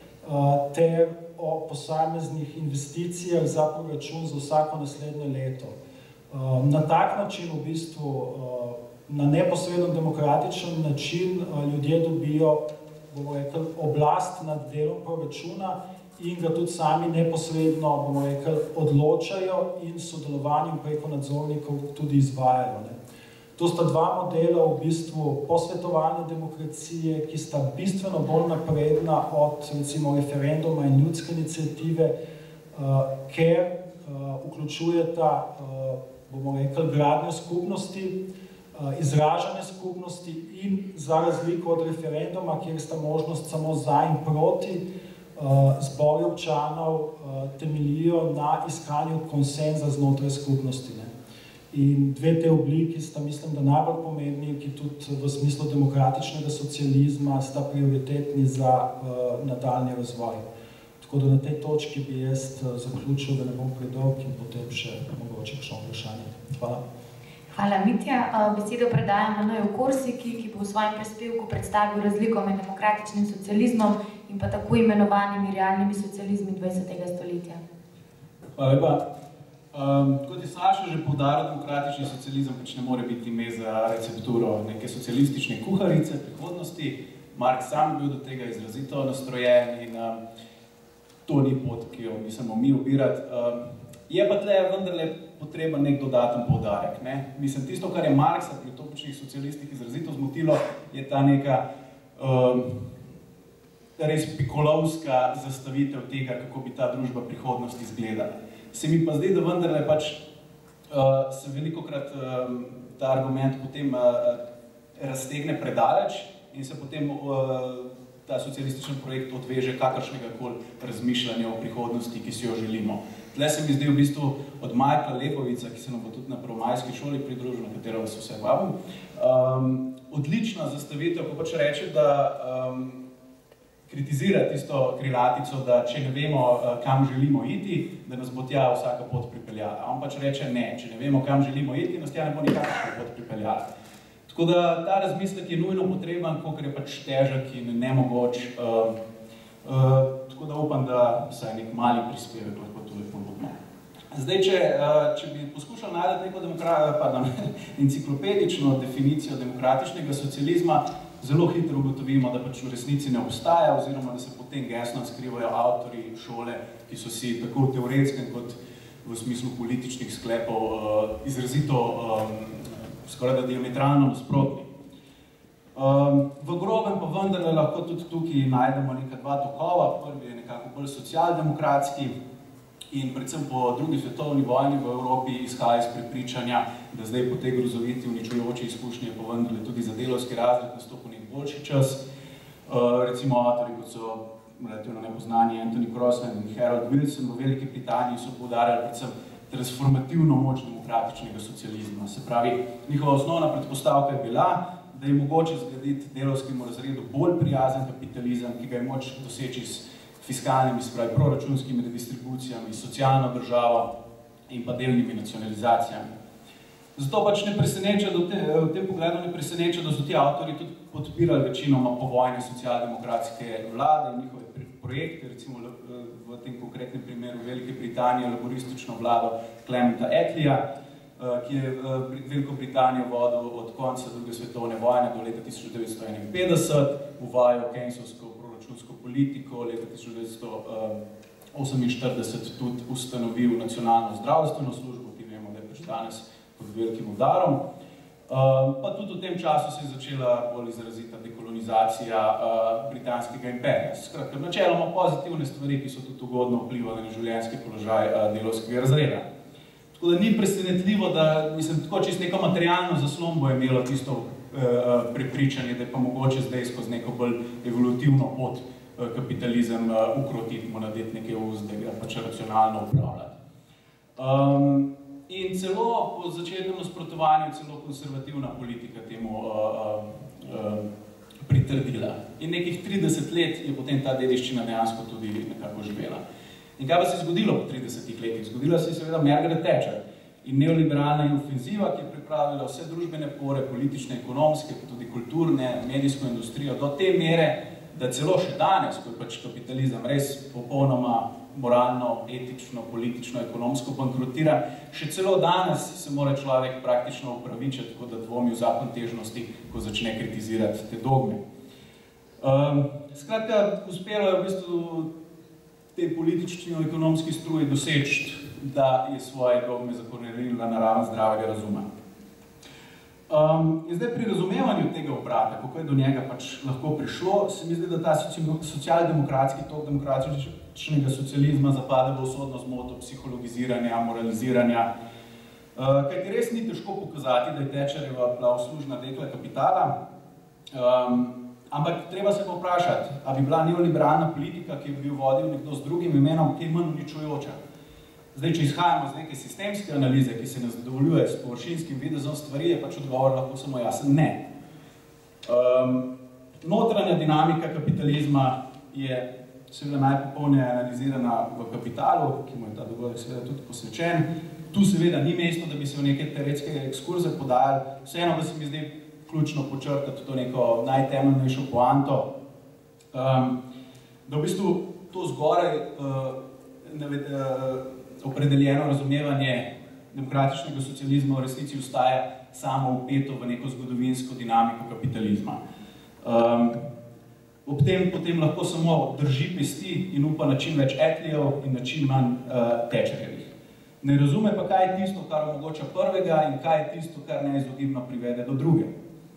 uh, ter o posameznih investicijah za proračun za vsako naslednje leto. Uh, na tak način v bistvu, uh, na neposredno demokratičen način uh, ljudje dobijo, bomo rekli, oblast nad delom proračuna in ga tudi sami neposredno, bomo rekli, odločajo in sodelovanjem preko nadzornikov tudi izvajajo. Ne. To sta dva modela v bistvu posvetovalne demokracije, ki sta bistveno bolj napredna od recimo referenduma in ljudske iniciative, uh, ker uh, vključujeta, uh, bomo rekli, gradnjo skupnosti, uh, izražanje skupnosti in za razliko od referenduma, kjer sta možnost samo za in proti, Uh, zbori občanov uh, temeljijo na iskanju konsenza znotraj skupnosti. Ne. In dve te obliki sta, mislim, da najbolj pomembni, ki tudi v smislu demokratičnega socializma sta prioritetni za uh, nadaljni razvoj. Tako da na tej točki bi jaz uh, zaključil, da ne bom predolg in potem še mogoče kakšno vprašanje. Hvala. Hvala, Mitja. Besedo predajam Manoju Korsiki, ki bo v svojem prispevku predstavil razliko med demokratičnim socializmom in pa tako imenovanimi realnimi socializmi dvajsetega stoletja. Hvala lepa. Um, kot je Saša že poudaril, demokratični socializem pač ne more biti ime za recepturo neke socialistične kuharice prihodnosti. Marx sam bil do tega izrazito nastrojen in um, to ni pot, ki jo mislimo mi obirati. Um, je pa tle vendarle potreben nek dodaten poudarek. Ne? Mislim, tisto, kar je Marxa pri utopičnih socialistih izrazito zmotilo, je ta neka um, res pikolovska zastavitev tega, kako bi ta družba prihodnosti izgledala. Se mi pa zdi, da vendarle pač uh, se velikokrat um, ta argument potem uh, raztegne predaleč in se potem uh, ta socialističen projekt odveže kakršnega koli razmišljanja o prihodnosti, ki si jo želimo. Tle se mi zdi v bistvu od Michaela Lepovica, ki se nam bo tudi na prvomajski šoli pridružil, na katero vas vse vabim, um, odlična zastavitev, ko pač reče, da um, kritizira tisto krilatico, da če ne vemo, kam želimo iti, da nas bo tja vsaka pot pripeljala. On pač reče ne, če ne vemo, kam želimo iti, nas tja ne bo nikakšna pot pripeljala. Tako da ta razmislek je nujno potreben, kolikor je pač težek in nemogoč. Uh, uh, tako da upam, da vsaj nek mali prispevek lahko tudi pomogne. Zdaj, če, uh, če bi poskušal najti neko pardon, enciklopedično definicijo demokratičnega socializma, zelo hitro ugotovimo, da pač v resnici ne obstaja, oziroma da se potem gesno skrivajo avtorji šole, ki so si tako v teoretskem kot v smislu političnih sklepov uh, izrazito um, skoraj da diametralno nasprotni. Um, v grobem pa vendarle lahko tudi tukaj najdemo neka dva tokova. Prvi je nekako bolj socialdemokratski in predvsem po drugi svetovni vojni v Evropi izhaja iz prepričanja, da zdaj po tej grozoviti uničujoči izkušnji je pa vendarle tudi za delavski razred nastopil nek boljši čas. Uh, recimo avtorji, kot so relativno nepoznani Anthony Crosland in Harold Wilson v Veliki Britaniji so poudarjali predvsem transformativno moč demokratičnega socializma. Se pravi, njihova osnovna predpostavka je bila, da je mogoče zgraditi delavskemu razredu bolj prijazen kapitalizem, ki ga je moč doseči s fiskalnimi, se pravi, proračunskimi redistribucijami, socialno državo in pa delnimi nacionalizacijami. Zato pač ne preseneča, da v, te, v tem pogledu ne preseneča, da so ti avtori tudi podpirali večinoma povojne socialdemokratske vlade in njihove projekte, recimo v tem konkretnem primeru Velike Britanije, laboristično vlado Clementa Attleeja, ki je Veliko Britanijo vodil od konca druge svetovne vojne do leta tisoč devetsto enainpetdeset, uvajal Keynesovsko proračunsko politiko, leta tisoč devetsto oseminštirideset tudi ustanovil nacionalno zdravstveno službo, ki vemo, da je pač danes pod velikim udarom. Pa tudi v tem času se je začela bolj izrazita dekolonizacija britanskega imperija. Skratka, načeloma pozitivne stvari, ki so tudi ugodno vplivali na življenjski položaj delavskega razreda. Tako da ni presenetljivo, da mislim, tako čisto neko materialno zaslombo je imelo tisto prepričanje, da je pa mogoče zdaj skozi neko bolj evolutivno pot kapitalizem ukrotiti, mu nadeti nekaj uz, da ga pač racionalno upravljati. Um, In celo po začetnem nasprotovanju, celo konservativna politika temu uh, uh, pritrdila. In nekih trideset let je potem ta dediščina dejansko tudi nekako živela. In kaj pa se je zgodilo po tridesetih letih? Zgodila se je seveda Margaret Thatcher in neoliberalna ofenziva, ki je pripravila vse družbene pore, politične, ekonomske, pa tudi kulturne, medijsko industrijo do te mere, da celo še danes, ko je pač kapitalizem res popolnoma moralno, etično, politično, ekonomsko bankrotira, še celo danes se mora človek praktično upravičiti, tako da dvomi v zakon težnosti, ko začne kritizirati te dogme. Um, skratka, uspelo je v bistvu tej politični in ekonomski struji doseči, da je svoje dogme zakorenila na raven zdravega razuma. Um, in zdaj pri razumevanju tega obrata, kako je do njega pač lahko prišlo, se mi zdi, da ta socialdemokratski tok demokratičnega socializma zapada v usodno zmoto psihologiziranja, moraliziranja, uh, kajti res ni težko pokazati, da je Thatcherjeva bila uslužna dekla kapitala, um, ampak treba se pa vprašati, a bi bila neoliberalna politika, ki bi jo vodil nekdo z drugim imenom, kaj manj uničujoča. Zdaj, če izhajamo z neke sistemske analize, ki se ne zadovoljuje s površinskim videzom stvari, je pač odgovor lahko samo jasen ne. Um, notranja dinamika kapitalizma je seveda najpopolneje analizirana v Kapitalu, ki mu je ta dogodek seveda tudi posvečen. Tu seveda ni mesto, da bi se v neke teoretske ekskurze podajali. Vseeno, da se mi zdaj ključno počrtati to neko najtemeljnejšo poanto, um, da v bistvu to zgoraj uh, naved, uh, opredeljeno razumevanje demokratičnega socializma v resnici ostaja samo vpeto v neko zgodovinsko dinamiko kapitalizma. Um, ob tem potem lahko samo drži pesti in upa na čim več Attleejev in na čim manj uh, Thatcherjevih. Ne razume pa, kaj je tisto, kar omogoča prvega in kaj je tisto, kar neizogibno privede do druge.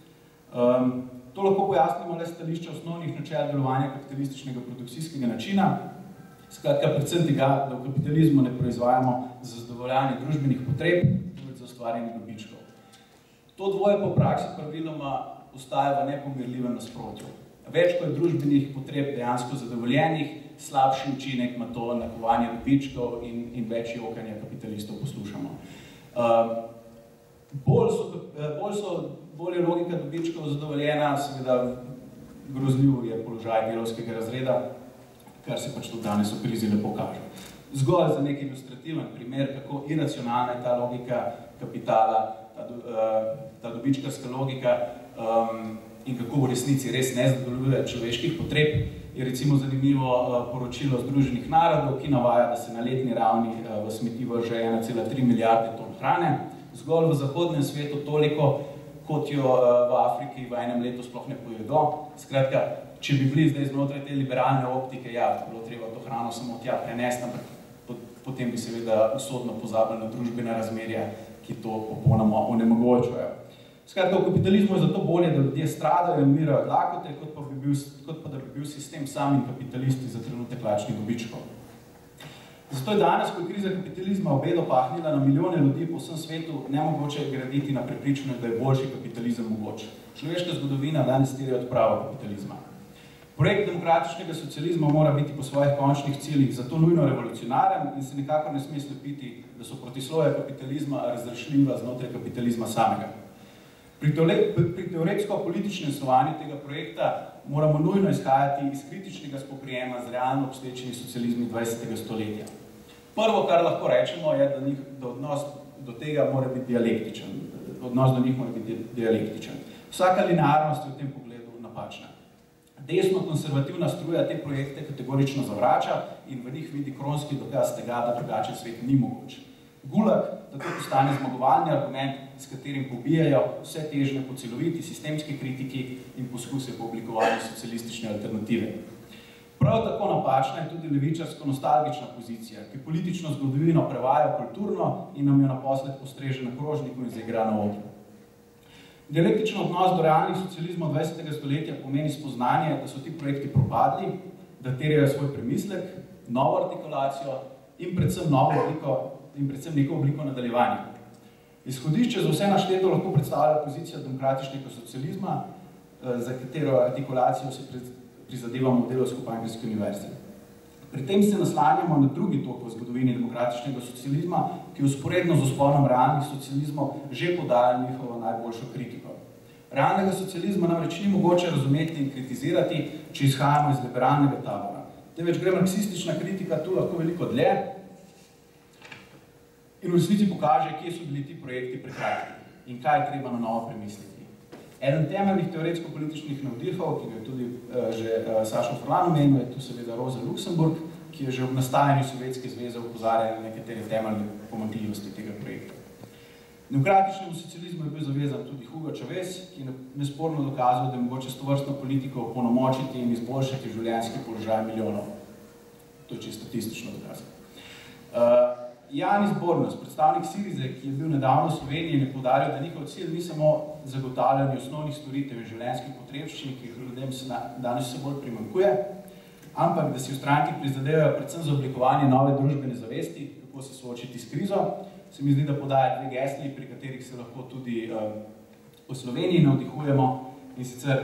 Um, to lahko pojasnimo le stališče osnovnih načel delovanja kapitalističnega produkcijskega načina. Skratka, predvsem tega, da v kapitalizmu ne proizvajamo za zadovoljanje družbenih potreb, tudi za ustvarjanje dobičkov. To dvoje po praksi praviloma ostaja v nepomirljivem nasprotju. Več kot je družbenih potreb dejansko zadovoljenih, slabši učinek ima to nakovanje dobičkov in, in več jokanja kapitalistov poslušamo. Uh, bolj, so, bolj, so, bolj je logika dobičkov zadovoljena, seveda grozljiv je položaj delavskega razreda, kar se pač tudi danes v krizi lepo kaže. Zgolj za nek ilustrativen primer, kako iracionalna je ta logika kapitala, ta, do, uh, ta dobičkarska logika um, in kako v resnici res ne zadovoljuje človeških potreb, je recimo zanimivo uh, poročilo Združenih narodov, ki navaja, da se na letni ravni uh, v smeti vrže ena cela tri milijarde ton hrane, zgolj v zahodnem svetu toliko, kot jo uh, v Afriki v enem letu sploh ne pojedo. Skratka, če bi bili zdaj znotraj te liberalne optike, ja, bi bilo treba to hrano samo tja prenesti, ampak potem bi seveda usodno pozabili na družbena razmerja, ki to popolnoma onemogočajo. Skratka, v kapitalizmu je zato bolje, da ljudje stradajo in umirajo od lakote, kot pa, bi bil, kot pa da bi bil sistem sam in kapitalisti za trenutek lačnih dobičkov. Zato je danes, ko je kriza kapitalizma obedo pahnila na milijone ljudi po vsem svetu, nemogoče graditi na prepričanju, da je boljši kapitalizem mogoč. Človeška zgodovina danes terja odpravo kapitalizma. Projekt demokratičnega socializma mora biti po svojih končnih ciljih zato nujno revolucionaren in se nekako ne sme slepiti, da so protislovja kapitalizma razrešljiva znotraj kapitalizma samega. Pri, pri teoretsko-političnem snovanju tega projekta moramo nujno izhajati iz kritičnega spoprijema z realno obstoječimi socializmi dvajsetega stoletja. Prvo, kar lahko rečemo, je, da, njih, da odnos do tega mora biti dialektičen. Odnos do njih mora biti dialektičen. Vsaka linearnost je v tem pogledu napačna. Desno-konservativna struja te projekte kategorično zavrača in v njih vidi kronski dokaz tega, da drugačen svet ni mogoč. Gulag tako postane zmagovalni argument, s katerim pobijajo vse težnje po celoviti sistemski kritiki in poskuse po oblikovanju socialistične alternative. Prav tako napačna je tudi levičarsko-nostalgična pozicija, ki politično zgodovino prevaja kulturno in nam jo naposled postreže na krožniku in zaigra na odru. Dialektičen odnos do realnih socializmov dvajsetega stoletja pomeni spoznanje, da so ti projekti propadli, da terjajo svoj premislek, novo artikulacijo in predvsem novo obliko in predvsem neko obliko nadaljevanja. Izhodišče za vse našteto lahko predstavlja pozicija demokratičnega socializma, za katero artikulacijo se prizadevamo v Delavsko-Pankrski univerzi. Pri tem se naslanjamo na drugi tok v zgodovini demokratičnega socializma, ki usporedno z vzponom realnih socializmov že podaja njihovo najboljšo kritiko. Realnega socializma namreč ni mogoče razumeti in kritizirati, če izhajamo iz liberalnega tabora. Temveč gre marksistična kritika tu lahko veliko dlje in v resnici pokaže, kje so bili ti projekti prekratki in kaj je treba na novo premisliti. Eden temeljnih teoretsko-političnih navdihov, ki ga je tudi uh, že uh, Sašo Furlan omenil, je tu seveda Rosa Luxemburg, ki je že ob nastajanju Sovjetske zveze opozarjala na nekatere temeljne pomanjkljivosti tega projekta. Demokratičnemu socializmu je bil zavezan tudi Hugo Chavez, ki je nesporno dokazal, da je mogoče s tovrstno politiko opolnomočiti in izboljšati življenjski položaj milijonov. To je čisto statistično dokazano. Uh, Janis Bornas, predstavnik Sirize, ki je bil nedavno v Sloveniji, je poudaril, da njihov cilj ni samo zagotavljanje osnovnih storitev in življenjskih potrebščin, ki jih ljudem se na, danes vse bolj primanjkuje, ampak da si v stranki prizadevajo predvsem za oblikovanje nove družbene zavesti, kako se soočiti s krizo. Se mi zdi, da podaja dve gesli, pri katerih se lahko tudi um, v Sloveniji navdihujemo, in sicer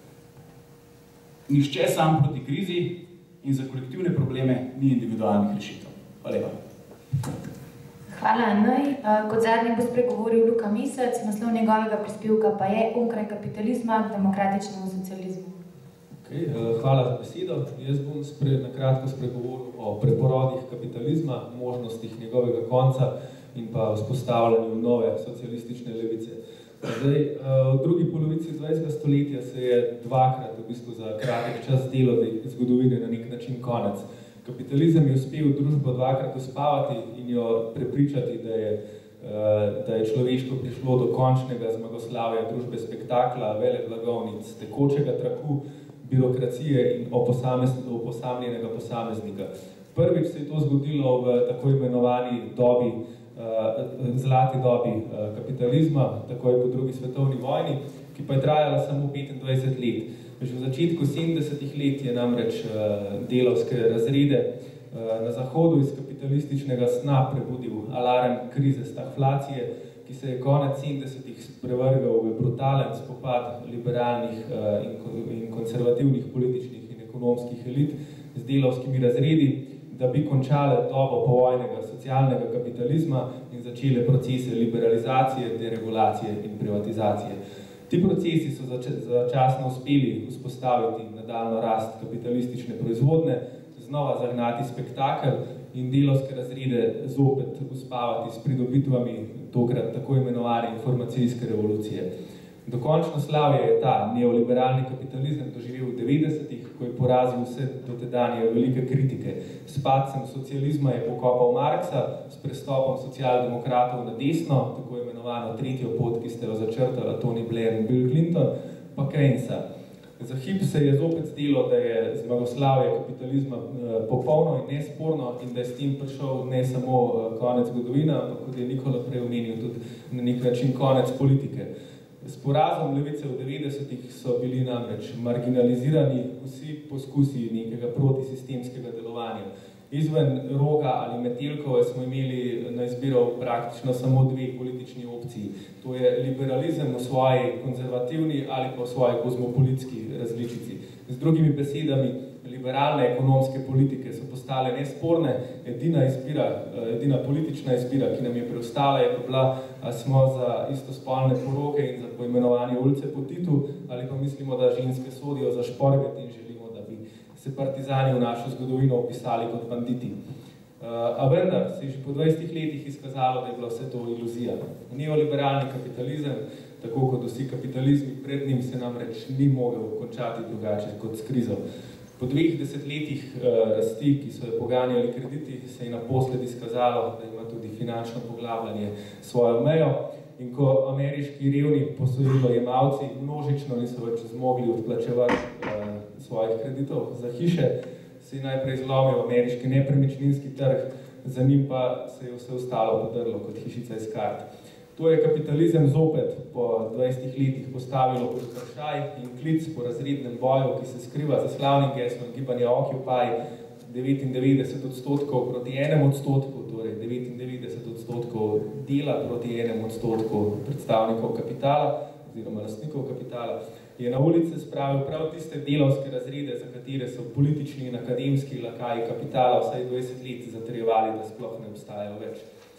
nihče sam proti krizi in za kolektivne probleme ni individualnih rešitev. Hvala lepa. Hvala, Anej. Kot zadnji bo spregovoril Luka Mesec, naslov njegovega prispevka pa je Onkraj kapitalizma k demokratičnemu socializmu. Okay, hvala za besedo. Jaz bom spre, nakratko spregovoril o preporodih kapitalizma, možnostih njegovega konca in pa vzpostavljanju nove socialistične levice. Zdaj, v drugi polovici dvajsetega stoletja se je dvakrat v bistvu za kratek čas delo zgodovine na nek način konec. Kapitalizem je uspel družbo dvakrat uspavati in jo prepričati, da je, da je človeštvo prišlo do končnega zmagoslavja družbe spektakla, veleblagovnic, tekočega traku, birokracije in oposamljenega posameznika. Prvič se je to zgodilo v tako imenovani dobi, zlati dobi kapitalizma, takoj po drugi svetovni vojni, ki pa je trajala samo petindvajset let. Že v začetku sedemdesetih let je namreč delavske razrede na zahodu iz kapitalističnega sna prebudil alarm krize stagflacije, ki se je konec sedemdesetih prevrgal v brutalen spopad liberalnih in konservativnih političnih in ekonomskih elit z delavskimi razredi, da bi končale dobo povojnega socialnega kapitalizma in začele procese liberalizacije, deregulacije in privatizacije. Ti procesi so začasno uspeli vzpostaviti nadaljno rast kapitalistične proizvodne, znova zagnati spektakel in delavske razrede zopet uspavati s pridobitvami tokrat tako imenovane informacijske revolucije. Dokončno slavje je ta neoliberalni kapitalizem doživel v devetdesetih, ko je porazil vse dotedanje velike kritike. S padcem socializma je pokopal Marksa, s prestopom socialdemokratov na desno, tako imenovano tretjo pot, ki ste jo začrtala Tony Blair in Bill Clinton, pa Keynesa. Za hip se je zopet zdelo, da je zmagoslavje kapitalizma popolno in nesporno in da je s tem prišel ne samo konec zgodovine, ampak kot je Nikola prej omenil, tudi na nek način konec politike. S porazom levice v devetdesetih so bili namreč marginalizirani vsi poskusi nekega protisistemskega delovanja. Izven Roga ali Metelkove smo imeli na izbiro praktično samo dve politični opciji. To je liberalizem v svoji konzervativni ali pa v svoji kozmopolitski različici. Z drugimi besedami, liberalne ekonomske politike so postale nesporne, edina izbira, edina politična izbira, ki nam je preostala, je pa bila, ali smo za istospolne poroke in za poimenovanje ulice po Titu, ali pa mislimo, da ženske sodijo za šporget in želimo, da bi se partizani v našo zgodovino opisali kot banditi. A vendar se je že po dvajsetih letih izkazalo, da je bila vse to iluzija. Neoliberalni kapitalizem, tako kot vsi kapitalizmi pred njim, se namreč ni mogel končati drugače kot s krizo. Po dveh desetletjih rasti, ki so jo poganjali krediti, se je naposled izkazalo, da ima tudi finančno poglavljanje svojo mejo. In ko ameriški revni posojilojemalci množično niso več zmogli odplačevati svojih kreditov za hiše, se je najprej zlomil ameriški nepremičninski trg, za njim pa se je vse ostalo podrlo kot hišica iz kart. To je kapitalizem zopet po dvajsetih letih postavilo pod vprašaj in klic po razrednem boju, ki se skriva za slavnim geslom gibanja Occupy devetindevetdeset odstotkov proti enem odstotku, torej devetindevetdeset odstotkov dela proti enem odstotku predstavnikov kapitala oziroma lastnikov kapitala, je na ulice spravil prav tiste delavske razrede, za katere so politični in akademski lakaji kapitala vsaj dvajset let zatrjevali, da sploh ne obstajajo več.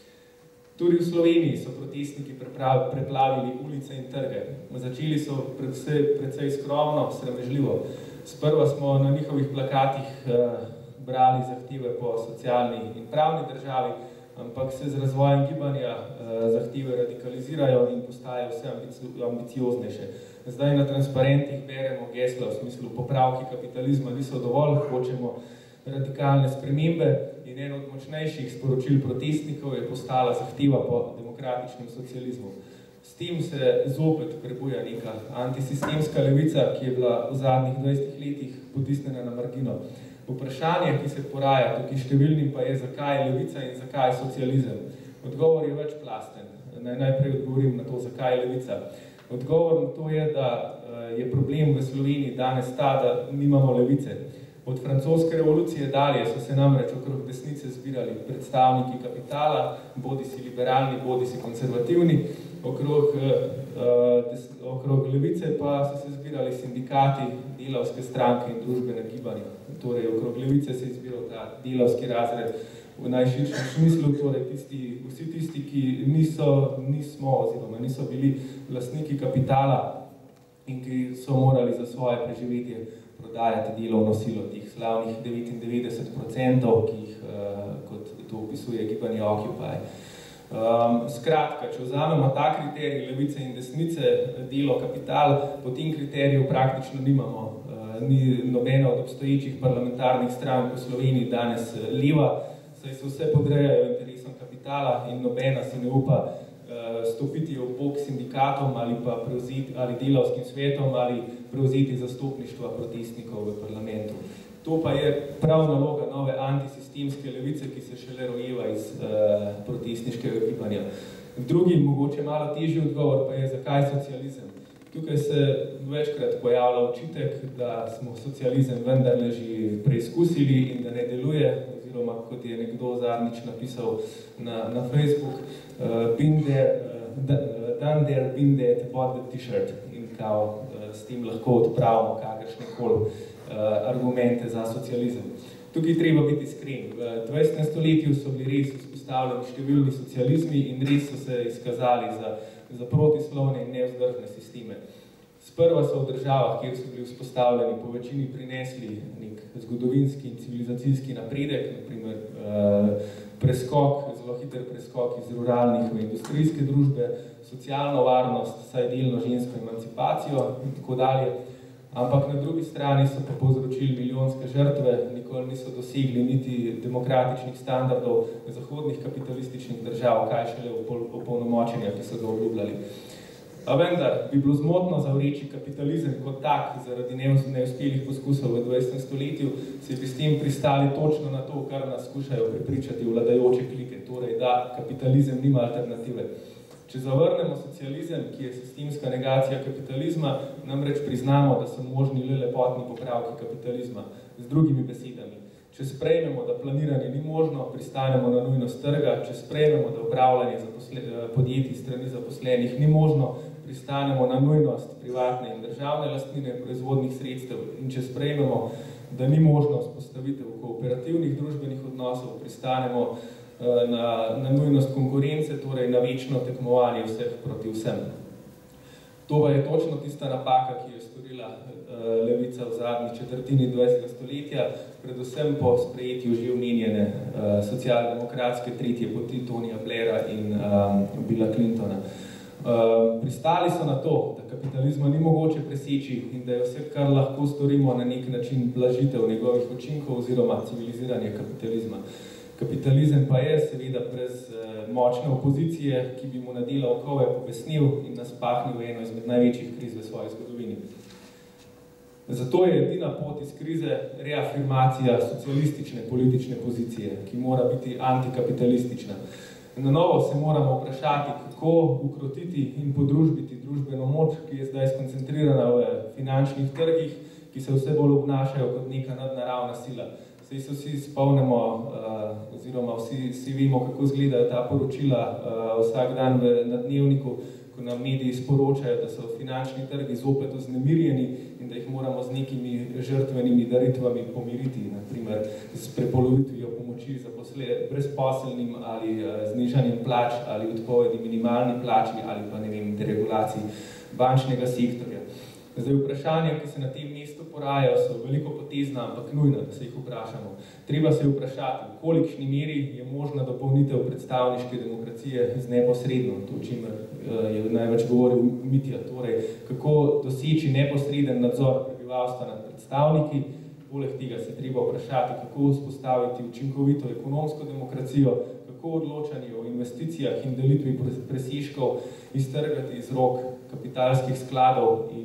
Tudi v Sloveniji so protestniki preplavili ulice in trge. Začeli so predvsej, predvsej skromno, sramežljivo. Sprva smo na njihovih plakatih eh, brali zahteve po socialni in pravni državi, ampak se z razvojem gibanja eh, zahteve radikalizirajo in postajajo vse ambicioznejše. Zdaj na transparentih beremo gesla v smislu popravki kapitalizma niso dovolj, hočemo radikalne spremembe in eno od močnejših sporočil protestnikov je postala zahteva po demokratičnem socializmu. S tem se zopet prebuja neka antisistemska levica, ki je bila v zadnjih dvajsetih letih potisnjena na margino. Vprašanje, ki se poraja tukaj številnim, pa je, zakaj je levica in zakaj je socializem. Odgovor je večplasten. Naj najprej odgovorim na to, zakaj je levica. Odgovor na to je, da je problem v Sloveniji danes ta, da nimamo levice. Od francoske revolucije dalje so se namreč okrog desnice zbirali predstavniki kapitala, bodi si liberalni, bodi si konservativni, okrog, uh, des, okrog levice pa so se zbirali sindikati, delavske stranke in družbene gibanja. Torej, okrog levice se je zbiral ta delavski razred v najširšem smislu, torej tisti, vsi tisti, ki niso, nismo oziroma niso bili lastniki kapitala in ki so morali za svoje preživetje prodajati delovno silo teh slavnih devetindevetdeset procentov, ki jih, uh, kot to opisuje gibanje Occupy. Um, skratka, če vzamemo ta kriterij levice in desnice, delo, kapital, po tem kriteriju praktično nimamo. Uh, ni nobena od obstoječih parlamentarnih strank v Sloveniji danes leva, saj se vse podrejajo interesom kapitala in nobena si ne upa uh, stopiti v bok sindikatom ali pa prevzeti ali delavskim svetom ali prevzeti zastopništva protestnikov v parlamentu. To pa je prav naloga nove antisistemske levice, ki se šele rojeva iz uh, protestniškega gibanja. Drugi, mogoče malo težji odgovor pa je, zakaj socializem. Tukaj se večkrat pojavlja očitek, da smo socializem vendarle že preizkusili in da ne deluje, oziroma kot je nekdo zadnjič napisal na, na Facebook, uh, been there, uh, done there, been there, bought the t-shirt in kao uh, s tem lahko odpravimo kakršnekoli argumente za socializem. Tukaj treba biti iskren. V dvajsetem stoletju so bili res vzpostavljeni številni socializmi in res so se izkazali za, za protislovne in nevzdržne sisteme. Sprva so v državah, kjer so bili vzpostavljeni, po večini prinesli nek zgodovinski in civilizacijski napredek, naprimer preskok, zelo hiter preskok iz ruralnih v industrijske družbe, socialno varnost, saj delno žensko emancipacijo in tako dalje. Ampak na drugi strani so pa povzročili milijonske žrtve, nikoli niso dosegli niti demokratičnih standardov zahodnih kapitalističnih držav, kaj šele opolnomočenja, ki so ga obljubljali. A vendar bi bilo zmotno zavreči kapitalizem kot tak zaradi neuspelih poskusov v dvajsetem stoletju, se bi s tem pristali točno na to, kar nas skušajo prepričati vladajoče klike, torej da kapitalizem nima alternative. Če zavrnemo socializem, ki je sistemska negacija kapitalizma, namreč priznamo, da so možni le lepotni popravki kapitalizma. Z drugimi besedami, če sprejmemo, da planiranje ni možno, pristanemo na nujnost trga, če sprejmemo, da upravljanje podjetij strani zaposlenih ni možno, pristanemo na nujnost privatne in državne lastnine proizvodnih sredstev in če sprejmemo, da ni možno vzpostavitev kooperativnih družbenih odnosov, pristanemo Na, na nujnost konkurence, torej na večno tekmovanje vseh proti vsem. To pa je točno tista napaka, ki je storila uh, levica v zadnji četrtini dvajsetega stoletja, predvsem po sprejetju že omenjene uh, socialdemokratske tretje poti Tonija Blaira in um, Billa Clintona. Uh, pristali so na to, da kapitalizma ni mogoče preseči in da je vse, kar lahko storimo na nek način blažitev njegovih učinkov oziroma civiliziranje kapitalizma. Kapitalizem pa je seveda brez eh, močne opozicije, ki bi mu nadela okove povesnil in nas pahnil v eno izmed največjih kriz v svoji zgodovini. Zato je edina pot iz krize reafirmacija socialistične politične pozicije, ki mora biti antikapitalistična. Na novo se moramo vprašati, kako ukrotiti in podružbiti družbeno moč, ki je zdaj skoncentrirana v finančnih trgih, ki se vse bolj obnašajo kot neka nadnaravna sila. Saj se vsi spomnimo, oziroma vsi, vsi vemo, kako izgledajo ta poročila vsak dan v, na dnevniku, ko nam mediji sporočajo, da so finančni trgi zopet vznemirjeni in da jih moramo z nekimi žrtvenimi daritvami pomiriti, na primer s prepolovitvijo pomoči zaposle brezposelnim ali znižanjem plač ali odpovedi minimalni plači ali pa ne vem, deregulaciji bančnega sektorja. Zdaj, vprašanja, ki se na tem mestu porajajo, so veliko potezna, ampak nujna, da se jih vprašamo. Treba se vprašati, v kolikšni meri je možna dopolnitev predstavniške demokracije z neposredno, to, o čemer je največ govoril Mitja, torej, kako doseči neposreden nadzor prebivalstva nad predstavniki. Poleg tega se treba vprašati, kako vzpostaviti učinkovito ekonomsko demokracijo, kako odločanje o investicijah in delitvi presežkov iztrgati iz rok kapitalskih skladov in,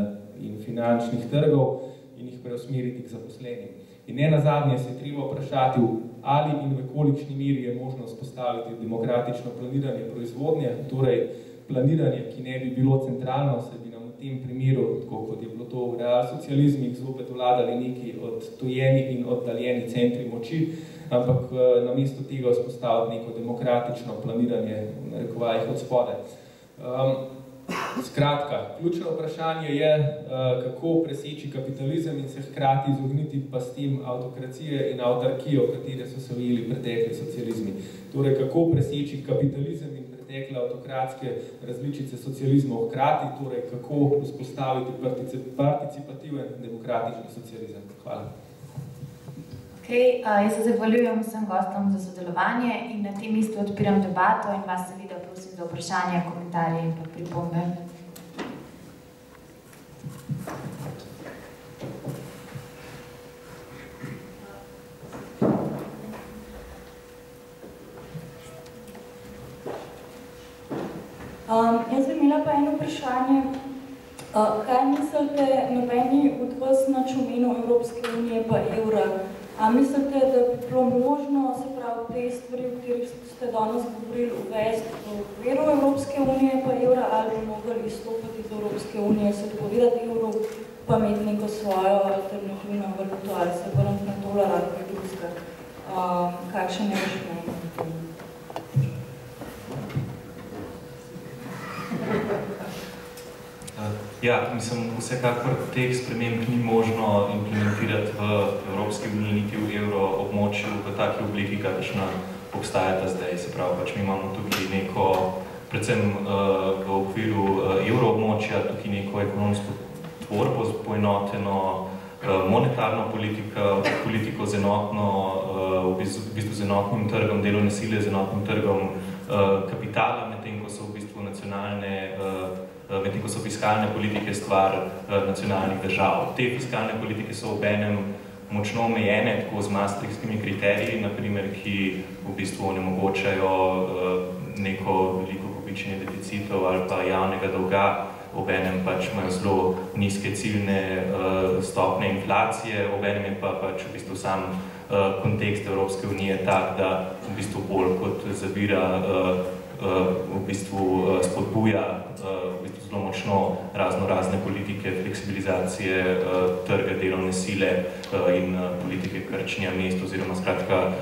in finančnih trgov in jih preusmeriti k zaposlenim. In ne nazadnje se treba vprašati, ali in v kolikšni meri je možno vzpostaviti demokratično planiranje proizvodnje, torej planiranje, ki ne bi bilo centralno, se bi nam v tem primeru, tako kot je bilo to v realsocializmih, zopet vladali neki odtojeni in oddaljeni centri moči, ampak namesto tega vzpostaviti neko demokratično planiranje, v narekovajih, od spodaj. Um, skratka, ključno vprašanje je, uh, kako preseči kapitalizem in se hkrati izogniti pastim avtokracije in avtarkijo, katere so se ujeli pretekli socializmi. Torej, kako preseči kapitalizem in pretekle avtokratske različice socializmov hkrati, torej, kako vzpostaviti participativen demokratični socializem. Hvala. Okay, uh, jaz se zahvaljujem vsem gostom za sodelovanje in na tem mestu odpiram debato in vas seveda prosim za vprašanja, komentarje in pa pripombe. Um, jaz bi imela pa eno vprašanje. Uh, kaj mislite, nobeni od vas na čomenu Evropske unije pa evra? A mislite, da bi bilo možno, se pravi, te stvari, o katerih ste danes govorili, uvesti v okviru Evropske unije pa evra, ali bi mogli izstopiti iz Evropske unije, se odpovedati evru, pa imeti neko svojo alternativno valuto, ali se vrniti na dolar ali kaj drugega? Um, kakšen je vaš mnenje? Ja, mislim, vsekakor teh sprememb ni možno implementirati v Evropski uniji, niti v evroobmočju v taki obliki, kakršna obstajata zdaj. Se pravi, pač mi imamo tukaj neko, predvsem uh, v okviru uh, evroobmočja, tukaj neko ekonomsko tvorbo, poenoteno uh, monetarno politiko, politiko z enotno, uh, v bistvu z enotnim trgom delovne sile, z enotnim trgom uh, kapitala, medtem ko so v bistvu nacionalne uh, medtem ko so fiskalne politike stvar uh, nacionalnih držav. Te fiskalne politike so obenem močno omejene, tako z maastrichtskimi kriteriji, naprimer, ki v bistvu onemogočajo uh, neko veliko kopičenje deficitov ali pa javnega dolga, obenem pač imajo zelo nizke ciljne uh, stopne inflacije, obenem je pa pač v bistvu sam uh, kontekst Evropske unije tak, da v bistvu bolj kot zavira uh, v bistvu spodbuja v bistvu zelo močno razno razne politike fleksibilizacije trga delovne sile in politike krčenja mest oziroma skratka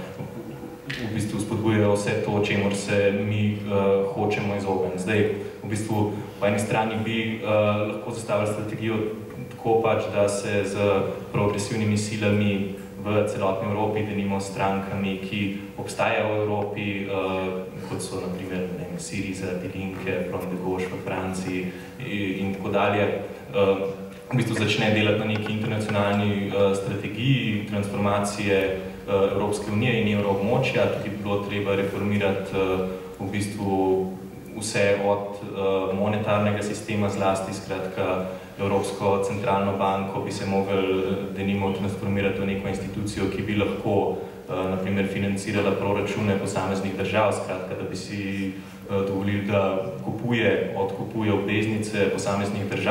v bistvu spodbujajo vse to, čemur se mi hočemo izogniti. Zdaj, v bistvu po eni strani bi lahko zastavili strategijo tako pač, da se z progresivnimi silami v celotni Evropi, denimo strankami, ki obstajajo v Evropi, uh, kot so na primer Syriza, Die Linke, Front de Gauche v Franciji in tako dalje, uh, v bistvu začne delati na neki internacionalni uh, strategiji transformacije uh, Evropske unije in evroobmočja. Tukaj bi bilo treba reformirati uh, v bistvu vse od uh, monetarnega sistema zlasti, skratka, Evropsko centralno banko bi se mogli denimo transformirati v neko institucijo, ki bi lahko na primer financirala proračune posameznih držav, skratka, da bi si dovolili, da kupuje, odkupuje obveznice posameznih držav,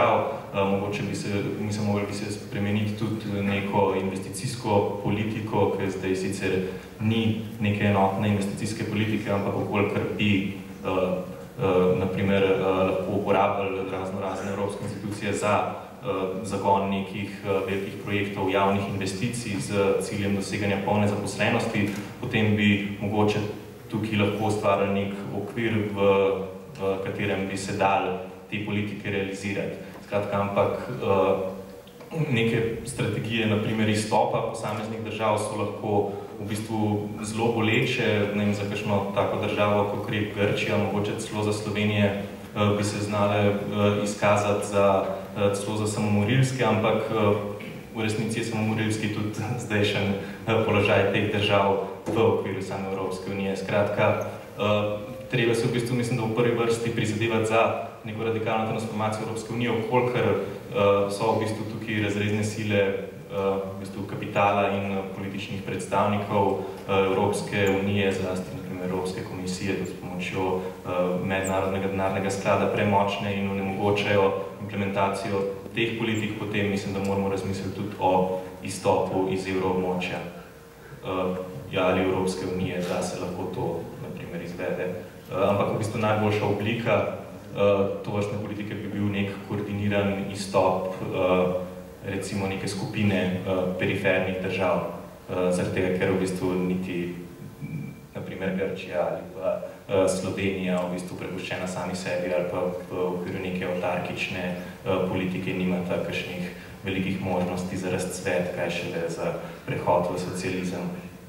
mogoče bi se, mislim, mogli bi se spremeniti tudi neko investicijsko politiko, ki zdaj sicer ni neke enotne investicijske politike, ampak okolikor bi uh, uh, naprimer uh, lahko uporabljali razno razne evropske institucije za uh, zagon nekih uh, velikih projektov javnih investicij z ciljem doseganja polne zaposlenosti, potem bi mogoče tukaj lahko ustvarili nek okvir, v, v katerem bi se dali te politike realizirati. Skratka, ampak uh, neke strategije, naprimer izstopa posameznih držav, so lahko v bistvu zelo boleče, ne vem, za kakšno tako državo, kot je Grčija, mogoče celo za Slovenije, uh, bi se znale uh, izkazati za, uh, celo za samomorilske, ampak uh, v resnici je samomorilski tudi zdajšen uh, položaj teh držav v okviru same Evropske unije. Skratka, uh, treba se v bistvu, mislim, da v prvi vrsti prizadevati za neko radikalno transformacijo Evropske unije, okolikor uh, so v bistvu tukaj razredne sile uh, v bistvu kapitala in uh, političnih predstavnikov uh, Evropske unije, zlasti naprimer Evropske komisije, tudi s pomočjo uh, mednarodnega denarnega sklada premočne in onemogočajo implementacijo teh politik, potem mislim, da moramo razmisliti tudi o izstopu iz evroobmočja uh, ja, ali Evropske unije, da se lahko to naprimer izvede. Uh, ampak v bistvu najboljša oblika Uh, tovrstne politike bi bil nek koordiniran izstop uh, recimo neke skupine uh, perifernih držav, uh, zaradi tega, ker v bistvu niti naprimer Grčija ali pa uh, Slovenija v bistvu prepuščena sami sebi ali pa v okviru neke autarkične uh, politike nimata kakšnih velikih možnosti za razcvet, kaj šele za prehod v socializem.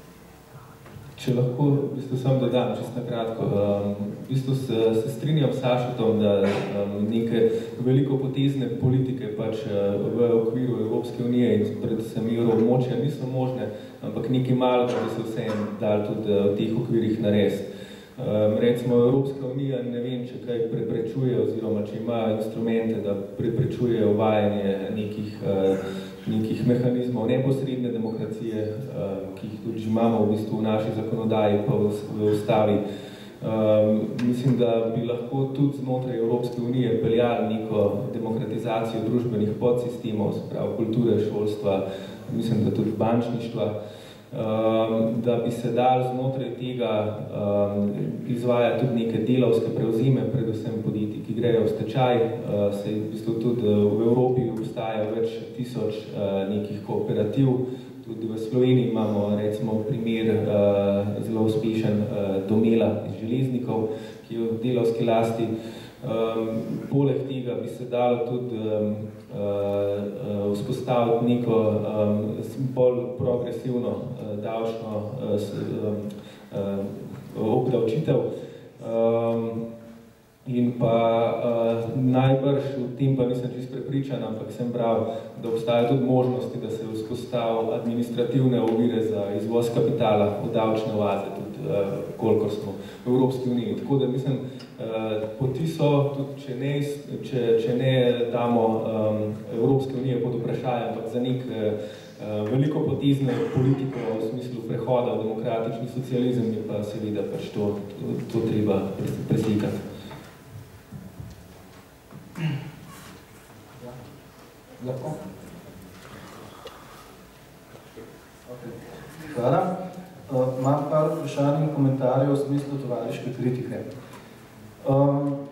Če lahko v bistvu sam dodam, čisto na kratko. Um, v bistvu se, se strinjam s Sašotom, da um, neke veliko potezne politike pač uh, v okviru Evropske unije in predvsem evroobmočja niso možne, ampak nekaj malo, da bi se vsem dali tudi v teh okvirih narediti. Um, recimo Evropska unija ne vem, če kaj preprečuje oziroma če ima instrumente, da preprečuje uvajanje nekih uh, nekih mehanizmov neposredne demokracije, ki jih tudi že imamo v bistvu v naši zakonodaji pa v ustavi. Um, mislim, da bi lahko tudi znotraj Evropske unije peljali neko demokratizacijo družbenih podsistemov, se pravi kulture, šolstva, mislim, da tudi bančništva, um, da bi se dal znotraj tega um, izvajati tudi neke delavske prevzime, predvsem podjetij, ki grejo v stečaj. Uh, se v bistvu tudi v Evropi obstaja več tisoč uh, nekih kooperativ. Tudi v Sloveniji imamo recimo primer uh, zelo uspešen uh, Domela iz železnikov, ki je v delavski lasti. Um, poleg tega bi se dalo tudi um, uh, vzpostaviti neko um, bolj progresivno uh, davčno uh, um, uh, obdavčitev. Um, in pa uh, najbrž, v tem pa nisem čisto prepričan, ampak sem bral, da obstajajo tudi možnosti, da se vzpostavi administrativne ovire za izvoz kapitala v davčne oaze, tudi uh, kolikor smo v Evropski uniji. Tako da mislim, uh, poti so, tudi če ne, če, če ne damo um, Evropske unije pod vprašanje, ampak za nek uh, veliko potezne politiko v smislu prehoda v demokratični socializem, je pa seveda pač to, to, to treba preslikati. Lahko? Okay. Hvala. Uh, imam par vprašanj in komentarjev v smislu tovariške kritike. Um,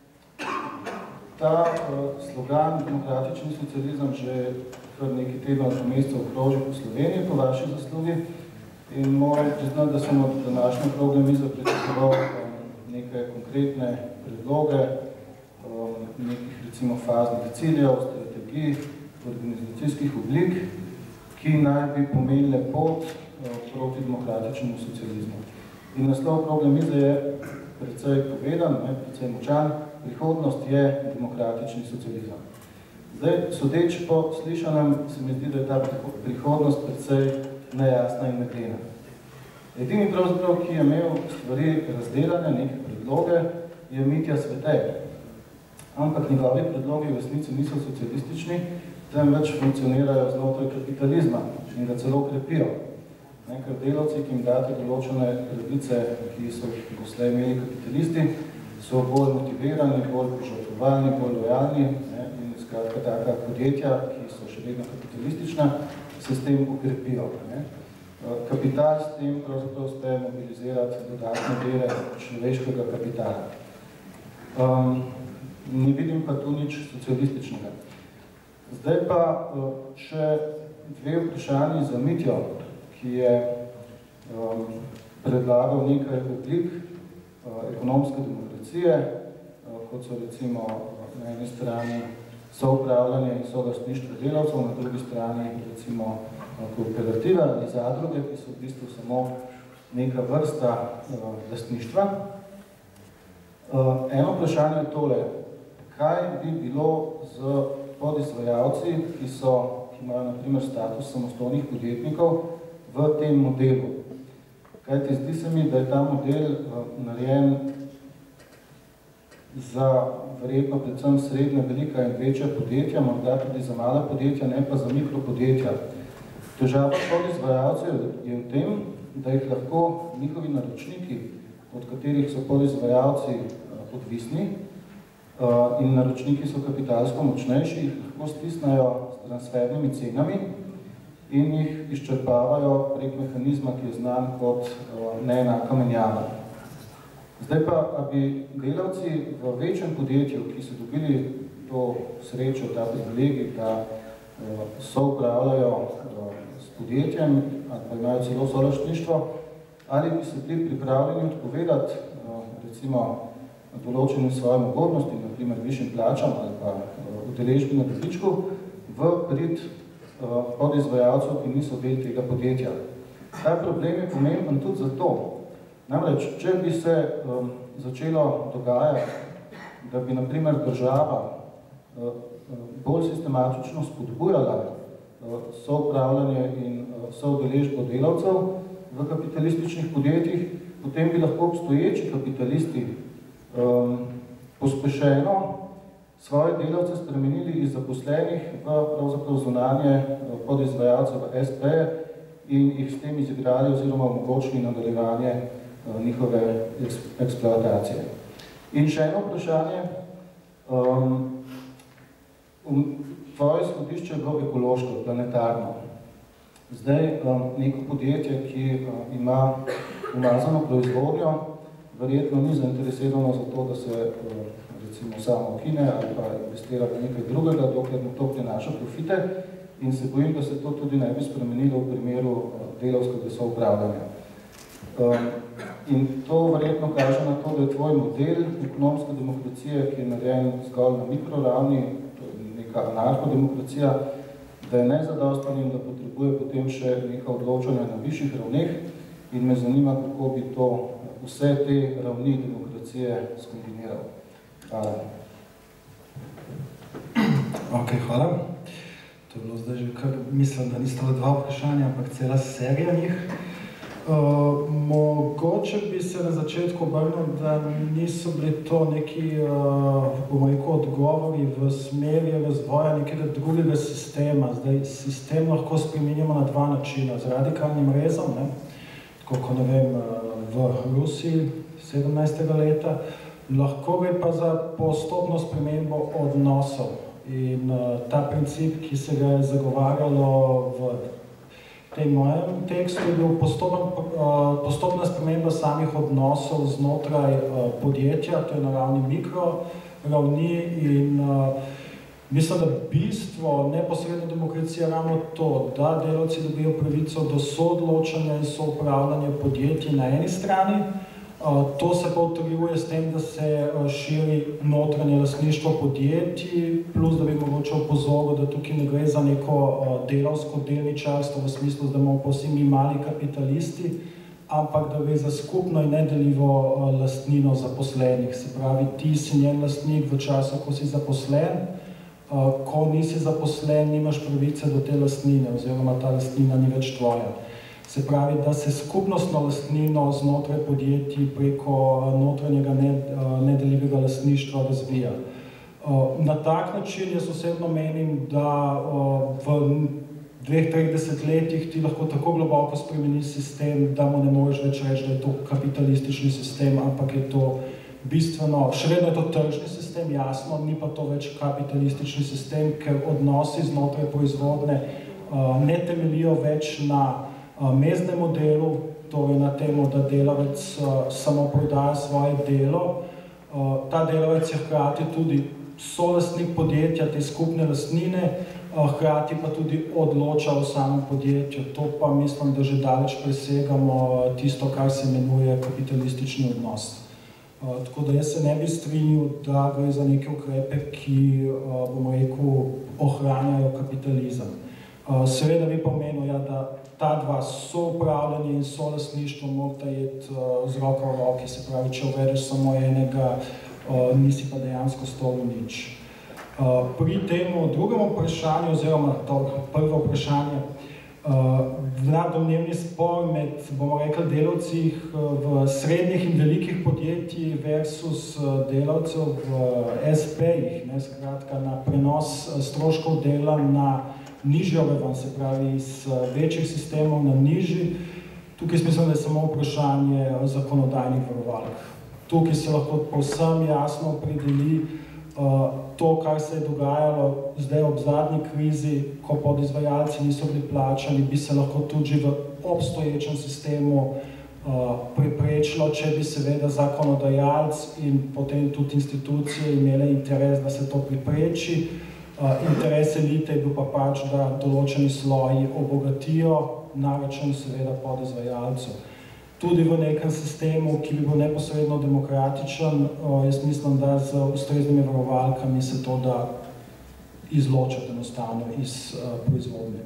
ta uh, slogan demokratični socializem že kar nekaj tednov po mesecu okroži po Sloveniji, po vaši zaslugi, in moram priznati, da sem od današnje okrogle mize pričakoval um, neke konkretne predloge, um, nekih recimo faznih ciljev, strategij, organizacijskih oblik, ki naj bi pomenile pot uh, proti demokratičnemu socializmu. In naslov okrogle mize je precej povedan, ne, precej močan, prihodnost je demokratični socializem. Zdaj, sodeč po slišanem, se mi zdi, da je ta prihodnost precej nejasna in meglena. Edini pravzaprav, ki je imel stvari razdelane, neke predloge, je Mitja Svetej. Ampak njegovi predlogi v resnici niso socialistični, temveč funkcionirajo znotraj kapitalizma in ga celo krepijo. Nekaj delavci, ki jim date določene pravice, ki so poslej imeli kapitalisti, so bolj motivirani, bolj požrtvovalni, bolj lojalni, ne, in skratka taka podjetja, ki so še vedno kapitalistična, se s tem ukrepijo. Ne? Kapital s tem pravzaprav uspe mobilizirati dodatne dele človeškega kapitala. Um, ne vidim pa tu nič socialističnega. Zdaj pa še dve vprašanji za Mitjo, ki je um, predlagal nekaj oblik uh, ekonomske demokracije, uh, kot so recimo na eni strani soupravljanje in solastništvo delavcev, na drugi strani recimo kooperative ali zadruge, ki so v bistvu samo neka vrsta uh, lastništva. Uh, eno vprašanje je tole, kaj bi bilo z podizvajalci, ki, so, ki imajo na primer status samostojnih podjetnikov v tem modelu. Kajti zdi se mi, da je ta model uh, narejen za verjetno predvsem srednja, velika in večja podjetja, morda tudi za mala podjetja, ne pa za mikropodjetja. Težava podizvajalcev je v tem, da jih lahko njihovi naročniki, od katerih so podizvajalci odvisni in naročniki so kapitalsko močnejši, jih lahko stisnajo s transfernimi cenami in jih izčrpavajo prek mehanizma, ki je znan kot neenaka menjava. Zdaj pa, a bi delavci v večjem podjetju, ki so dobili to srečo, ta privilegij, da so upravljajo s podjetjem ali pa imajo celo solastništvo, ali bi se bili pripravljeni odpovedati recimo določenim svojim ugodnostim, na primer višjim plačam ali pa udeležbi na dobičku, v prid podizvajalcev, ki niso del tega podjetja. Ta problem je pomemben tudi zato. Namreč, če bi se um, začelo dogajati, da bi na primer država uh, bolj sistematično spodbujala uh, soupravljanje in uh, soudeležbo delavcev v kapitalističnih podjetjih, potem bi lahko obstoječi kapitalisti um, pospešeno svoje delavce spremenili iz zaposlenih v pravzaprav zunanje uh, podizvajalce v es pe in jih s tem izigrali oziroma omogočili nadaljevanje uh, njihove eksploatacije. In še eno vprašanje. Um, um, tvoje izhodišče je bilo ekološko, planetarno. Zdaj, um, neko podjetje, ki uh, ima umazano proizvodnjo, verjetno ni zainteresirano za to, da se uh, recimo samo ukine ali pa investira v nekaj drugega, dokler mu to prinaša profite in se bojim, da se to tudi ne bi spremenilo v primeru uh, delavskega soupravljanja. Um, in to verjetno kaže na to, da je tvoj model ekonomske demokracije, ki je narejen zgolj na mikroravni, to je neka anarhodemokracija, da je nezadostan in da potrebuje potem še neka odločanja na višjih ravneh in me zanima, kako bi to vse te ravni demokracije skombiniral. Hvala. Ok, hvala. To je bilo zdaj že kar, mislim, da nista dva vprašanja, ampak cela serija njih. Uh, mogoče bi se na začetku obrnil, da niso bili to neki, uh, bomo rekel, odgovori v smeri razvoja nekega drugega sistema. Zdaj, sistem lahko spremenimo na dva načina, z radikalnim rezom, ne? Tako, ko ne vem, v Rusiji sedemnajstega leta, lahko gre pa za postopno spremembo odnosov. In uh, ta princip, ki se ga je zagovarjalo v tej mojem tekstu, je bil postopen, uh, postopna sprememba samih odnosov znotraj uh, podjetja, to je na ravni mikro ravni in uh, mislim, da bistvo neposredne demokracije je ravno to, da delavci dobijo pravico do soodločanja in soupravljanja podjetij na eni strani. Uh, to se pa utrjuje s tem, da se uh, širi notranje lastništvo podjetij, plus da bi mogoče opozoril, da tukaj ne gre za neko uh, delavsko delničarstvo v smislu, da imamo vsi mi mali kapitalisti, ampak da gre za skupno in nedeljivo uh, lastnino zaposlenih. Se pravi, ti si njen lastnik v času, ko si zaposlen, uh, ko nisi zaposlen, nimaš pravice do te lastnine oziroma ta lastnina ni več tvoja. Se pravi, da se skupnostno lastnino znotraj podjetij preko notranjega nedeljivega lastništva razvija. Na tak način jaz osebno menim, da v dveh, treh desetletjih ti lahko tako globoko spremeni sistem, da mu ne moreš več reči, da je to kapitalistični sistem, ampak je to bistveno, še vedno je to tržni sistem, jasno, ni pa to več kapitalistični sistem, ker odnosi znotraj proizvodne ne temeljijo več na mezdnem modelu, torej na temu, da delavec samo prodaja svoje delo. Ta delavec je hkrati tudi solastnik podjetja, te skupne lastnine, hkrati pa tudi odloča o samem podjetju. To pa mislim, da že daleč presegamo tisto, kar se imenuje kapitalistični odnos. Tako da jaz se ne bi strinjal, da gre za neke ukrepe, ki, bomo rekel, ohranjajo kapitalizem. Seveda bi pomenil, ja, da ta dva soupravljanje in solastništvo morata iti z roko v roki, se pravi, če uvedeš samo enega, nisi pa dejansko storil nič. Pri temu drugem vprašanju, oziroma to prvo vprašanje, vlada domnevni spor med, bomo rekli, delavcih v srednjih in velikih podjetij versus delavcev v es pe-jih, ne, skratka, na prenos stroškov dela na nižjo raven, se pravi, iz večjih sistemov na nižji. Tukaj mislim, da je samo vprašanje zakonodajnih varovalk. Tukaj se lahko povsem jasno opredeli to, kar se je dogajalo zdaj ob zadnji krizi, ko podizvajalci niso bili plačani, bi se lahko tudi v obstoječem sistemu preprečilo, če bi seveda zakonodajalec in potem tudi institucije imele interes, da se to prepreči. Interes elite je bil pa pač, da določeni sloji obogatijo na račun seveda podizvajalcev. Tudi v nekem sistemu, ki bi bil neposredno demokratičen, jaz mislim, da z ustreznimi varovalkami se to da izločati enostavno iz proizvodnje.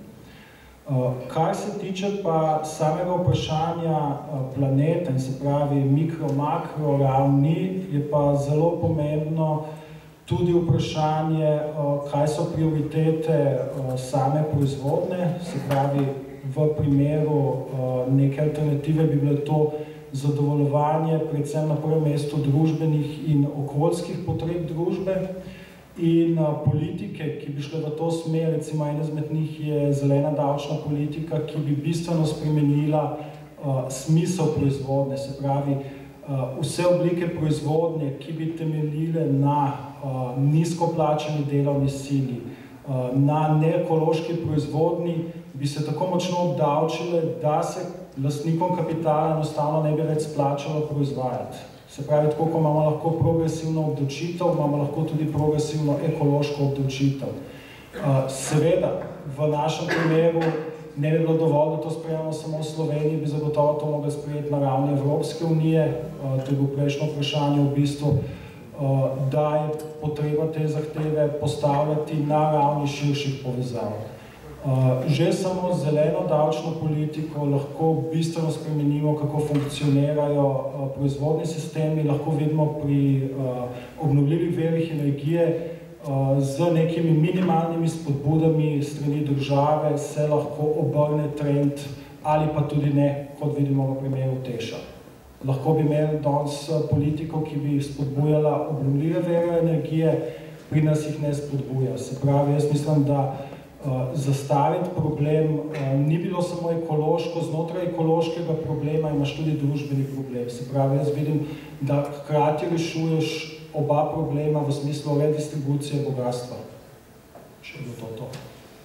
Kar se tiče pa samega vprašanja planeta, in se pravi mikro-makro ravni, je pa zelo pomembno tudi vprašanje, kaj so prioritete same proizvodne, se pravi, v primeru neke alternative bi bilo to zadovoljevanje predvsem na prvem mestu družbenih in okoljskih potreb družbe in politike, ki bi šle v to smer, recimo ena izmed njih je zelena davčna politika, ki bi bistveno spremenila smisel proizvodne, se pravi, vse oblike proizvodnje, ki bi temeljile na nizko plačani delovni sili, na neekološki proizvodnji, bi se tako močno obdavčile, da se lastnikom kapitala enostavno ne bi več splačalo proizvajati. Se pravi, tako ko imamo lahko progresivno obdavčitev, imamo lahko tudi progresivno ekološko obdavčitev. Seveda, v našem primeru ne bi bilo dovolj, da to sprejemamo samo v Sloveniji, bi zagotovo to mogli sprejeti na ravni Evropske unije, to je bilo prejšnjo vprašanje v bistvu, da je potreba te zahteve postavljati na ravni širših povezav. Že samo zeleno davčno politiko lahko bistveno spremenimo, kako funkcionirajo proizvodni sistemi, lahko vidimo pri obnovljivih virih energije, z nekimi minimalnimi spodbudami strani države se lahko obrne trend ali pa tudi ne, kot vidimo v primeru Teša. Lahko bi imeli danes politiko, ki bi spodbujala obnovljive vire energije, pri nas jih ne spodbuja. Se pravi, jaz mislim, da zastaviti problem ni bilo samo ekološko, znotraj ekološkega problema imaš tudi družbeni problem. Se pravi, jaz vidim, da hkrati rešuješ oba problema v smislu redistribucije bogatstva. Še bilo to to.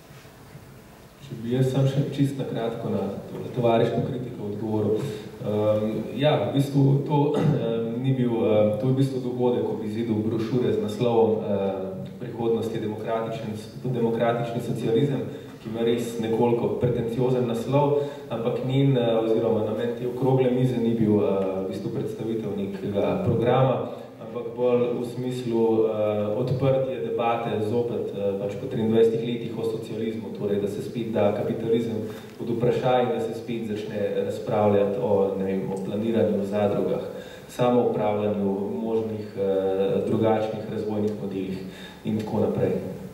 Če bi jaz sam še čist na kratko na tovariško kritiko odgovoril. Ja, v bistvu to ni bil, to je v bistvu dogodek ob izidu brošure z naslovom Prihodnost je demokratični socializem, ki ima res nekoliko pretenciozen naslov, ampak njen, oziroma namen te okrogle mize ni bil v bistvu predstavitev nekega programa, ampak bolj v smislu odprtje debate zopet pač po triindvajsetih letih o socializmu, torej da se spet da kapitalizem pod vprašaj in da se spet začne razpravljati o, ne vem, o planiranju v zadrugah, samoupravljanju, možnih drugačnih razvojnih modelih in tako naprej.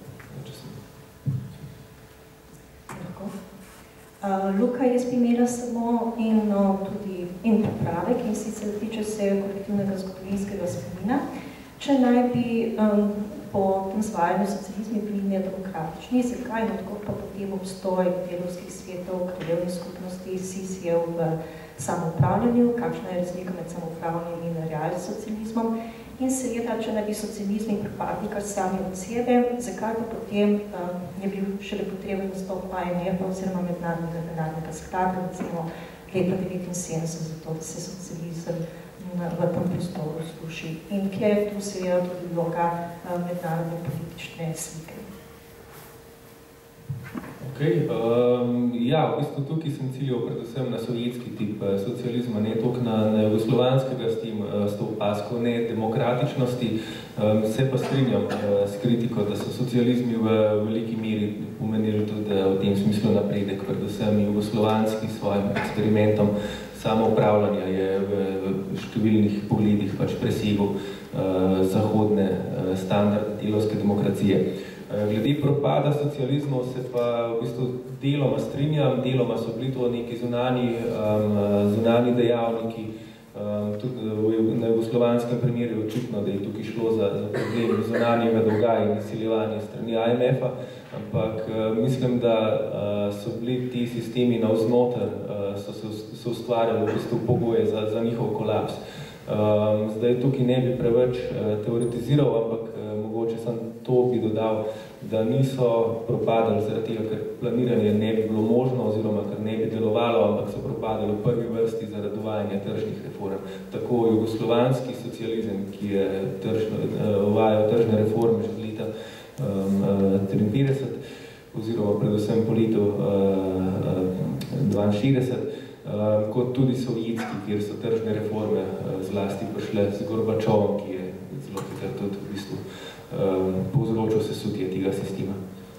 Uh, Luka, jaz bi imela samo eno tudi en popravek, in sicer tiče se kolektivnega zgodovinskega spomina. Če naj bi um, po tem zvajanju socializmi bili nedemokratični, zakaj in odkot pa potem obstoj delovskih svetov, kraljevnih skupnosti, sisijev v samoupravljanju, kakšna je razlika med samoupravljanjem in realsocializmom in seveda, če ne bi socializmi pripadli kar sami od sebe, zakaj pa potem um, je bil šele potreben nastop I M F oziroma mednarodnega denarnega sklada, recimo leta devetinsedemdeset, zato da se socializem v tem prostoru sluši. In kje je tu seveda tudi vloga um, mednarodne politične slike. Okay, um, ja, v bistvu tukaj sem ciljal predvsem na sovjetski tip socializma, ne toliko na, na jugoslovanskega s, tem, s to opasko ne demokratičnosti. Um, se pa strinjam uh, s kritiko, da so socializmi v veliki meri pomenili tudi v tem smislu napredek, predvsem jugoslovanski s svojim eksperimentom samoupravljanja je v, v številnih pogledih pač presegel uh, zahodne uh, standarde delovske demokracije. Glede propada socializmov se pa v bistvu deloma strinjam, deloma so bili to neki zunani, um, zunani dejavniki. Um, tudi na jugoslovanskem primeru je očitno, da je tukaj šlo za, za problem zunanjega dolga in izsiljevanja strani I M F-a, ampak uh, mislim, da uh, so bili ti sistemi navznoter, uh, so, so, so ustvarjali v bistvu pogoje za, za njihov kolaps. Um, zdaj tukaj ne bi preveč uh, teoretiziral, ampak uh, mogoče sem to bi dodal, da niso propadali zaradi tega, ker planiranje ne bi bilo možno oziroma ker ne bi delovalo, ampak so propadali v prvi vrsti zaradi uvajanja tržnih reform. Tako jugoslovanski socializem, ki je tržno, uh, uvajal tržne reforme že od leta um, triinpetdeset oziroma predvsem po letu uh, uh, dvainšestdeset, Uh, kot tudi sovjetski, kjer so tržne reforme uh, zlasti prišle z Gorbačovom, ki je zelo hitro tudi v bistvu um, povzročil sesutje tega sistema.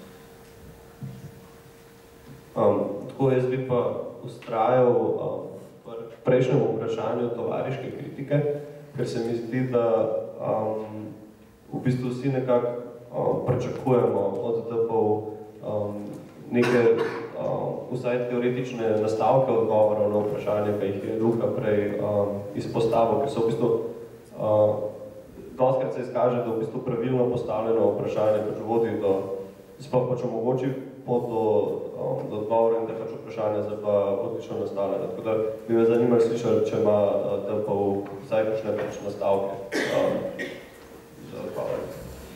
Um, tako jaz bi pa ustrajal um, v prejšnjem vprašanju tovariške kritike, ker se mi zdi, da um, v bistvu vsi nekako um, pričakujemo od D P O um, neke Uh, vsaj teoretične nastavke odgovorov na vprašanje, ki jih je Luka prej um, izpostavil, ker so v bistvu uh, dostkrat se izkaže, da v bistvu pravilno postavljeno vprašanje pač vodi do, sploh pač omogoči pot do, um, do odgovora in da pač vprašanja za pa odlično nastavljeno. Tako da bi me zanimali slišali, če ima uh, D P O vsaj kakšne pač nastavke um, za odgovorje.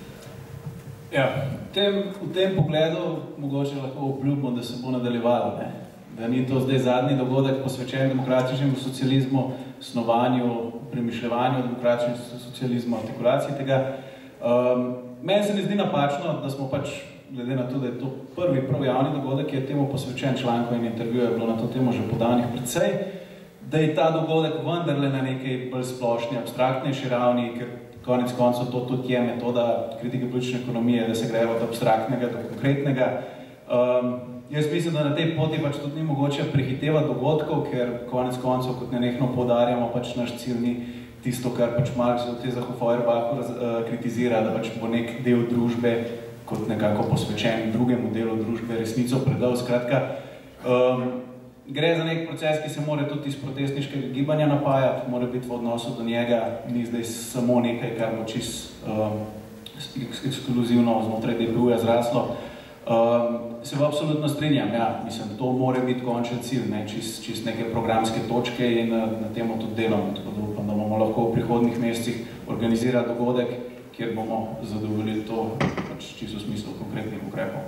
Ja, v tem, v tem pogledu mogoče lahko obljubimo, da se bo nadaljevalo, ne? Da ni to zdaj zadnji dogodek posvečen demokratičnemu socializmu, snovanju, premišljevanju demokratičnemu socializmu, artikulaciji tega. Um, meni se ne zdi napačno, da smo pač, glede na to, da je to prvi prav javni dogodek, ki je temu posvečen članko in intervju je bilo na to temo že podanih precej, da je ta dogodek vendarle na nekaj bolj splošni, abstraktnejši ravni, ker konec koncev to tudi je metoda kritike politične ekonomije, da se gre od abstraktnega do konkretnega. Um, jaz mislim, da na tej poti pač tudi ni mogoče prehitevati dogodkov, ker konec koncev, kot nenehno poudarjamo, pač naš cilj ni tisto, kar pač Marx v Tezahu Feuerbachu uh, kritizira, da pač bo nek del družbe kot nekako posvečen drugemu delu družbe resnico predal. Skratka, um, gre za nek proces, ki se mora tudi iz protestniškega gibanja napajati, mora biti v odnosu do njega, ni zdaj samo nekaj, kar bo čist um, ekskluzivno znotraj D P U-ja zraslo. Um, se pa absolutno strinjam, ja, mislim, to mora biti končen cilj, ne, čist, čist neke programske točke in na, na temo tudi delamo, tako da upam, da bomo lahko v prihodnjih mesecih organizirali dogodek, kjer bomo zadovoljili to pač čisto v smislu konkretnih ukrepov.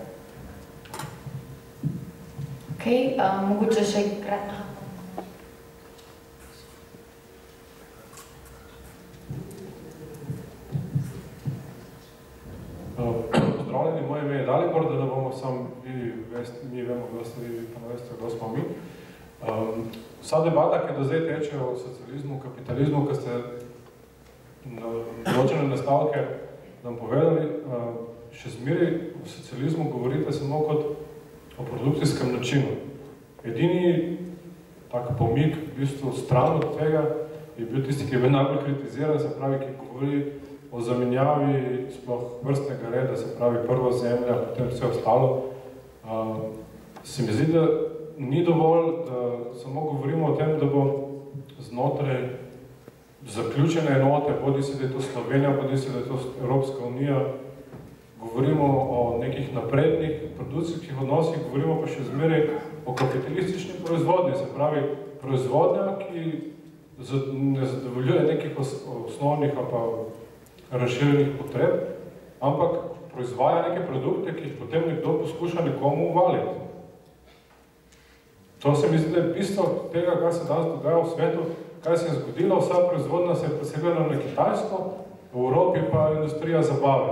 Ok, um, mogoče še kratko. Pozdravljeni, moje ime je Dalibor, da ne bomo sam vi, vest, mi vemo, da ste vi pa ne veste, kdo smo mi. Um, vsa debata, ki do zdaj teče o socializmu, kapitalizmu, ki ste na določene nastavke nam povedali, uh, še zmeri v socializmu govorite samo kot o produkcijskem načinu. Edini tak pomik, v bistvu stran od tega, je bil tisti, ki je bil najbolj kritiziran, se pravi, ki govori o zamenjavi sploh vrstnega reda, se pravi prvo zemlja, potem vse ostalo. Uh, se mi zdi, da ni dovolj, da samo govorimo o tem, da bo znotraj zaključene enote, bodi si, da je to Slovenija, bodi si, da je to Evropska unija, govorimo o nekih naprednih produkcijskih odnosih, govorimo pa še zmeraj o kapitalistični proizvodnji, se pravi proizvodnja, ki ne zadovoljuje nekih osnovnih ali pa razširjenih potreb, ampak proizvaja neke produkte, ki jih potem nekdo poskuša nekomu uvaliti. To se mi zdi, da je bistvo tega, kar se danes dogaja v svetu, kaj se je zgodilo, vsa proizvodnja se je preselila na Kitajsko, v Evropi pa industrija zabave.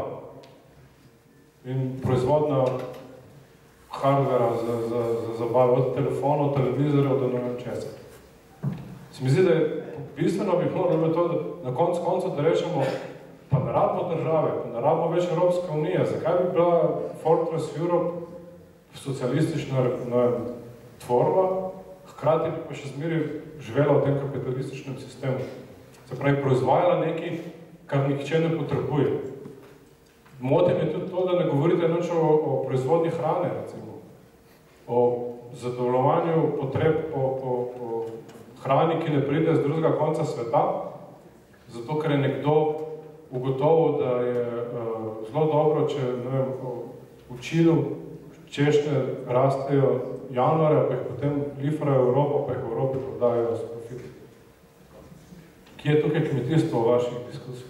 In proizvodnja hardvera za, za, za zabave, od telefonov, televizorjev do ne vem česa. Se mi zdi, da je bistveno bi bilo to, da na koncu koncu da rečemo, pa ne rabimo države, pa ne rabimo več Evropska unija. Zakaj bi bila Fortress Europe socialistična ne, tvorba, hkrati bi pa še zmeri živela v tem kapitalističnem sistemu. Se pravi, proizvajala nekaj, kar nihče ne potrebuje. Motim je tudi to, da ne govorite nič o, o proizvodnji hrane, recimo. O zadovoljovanju potreb po, po, po hrani, ki ne pride z drugega konca sveta, zato ker je nekdo ugotovil, da je uh, zelo dobro, če ne vem, v Čilu češnje rastejo januarja, pa jih potem lifrajo v Evropo, pa jih v Evropi prodajo s profitom. Kje je tukaj kmetijstvo v vaših diskusijah?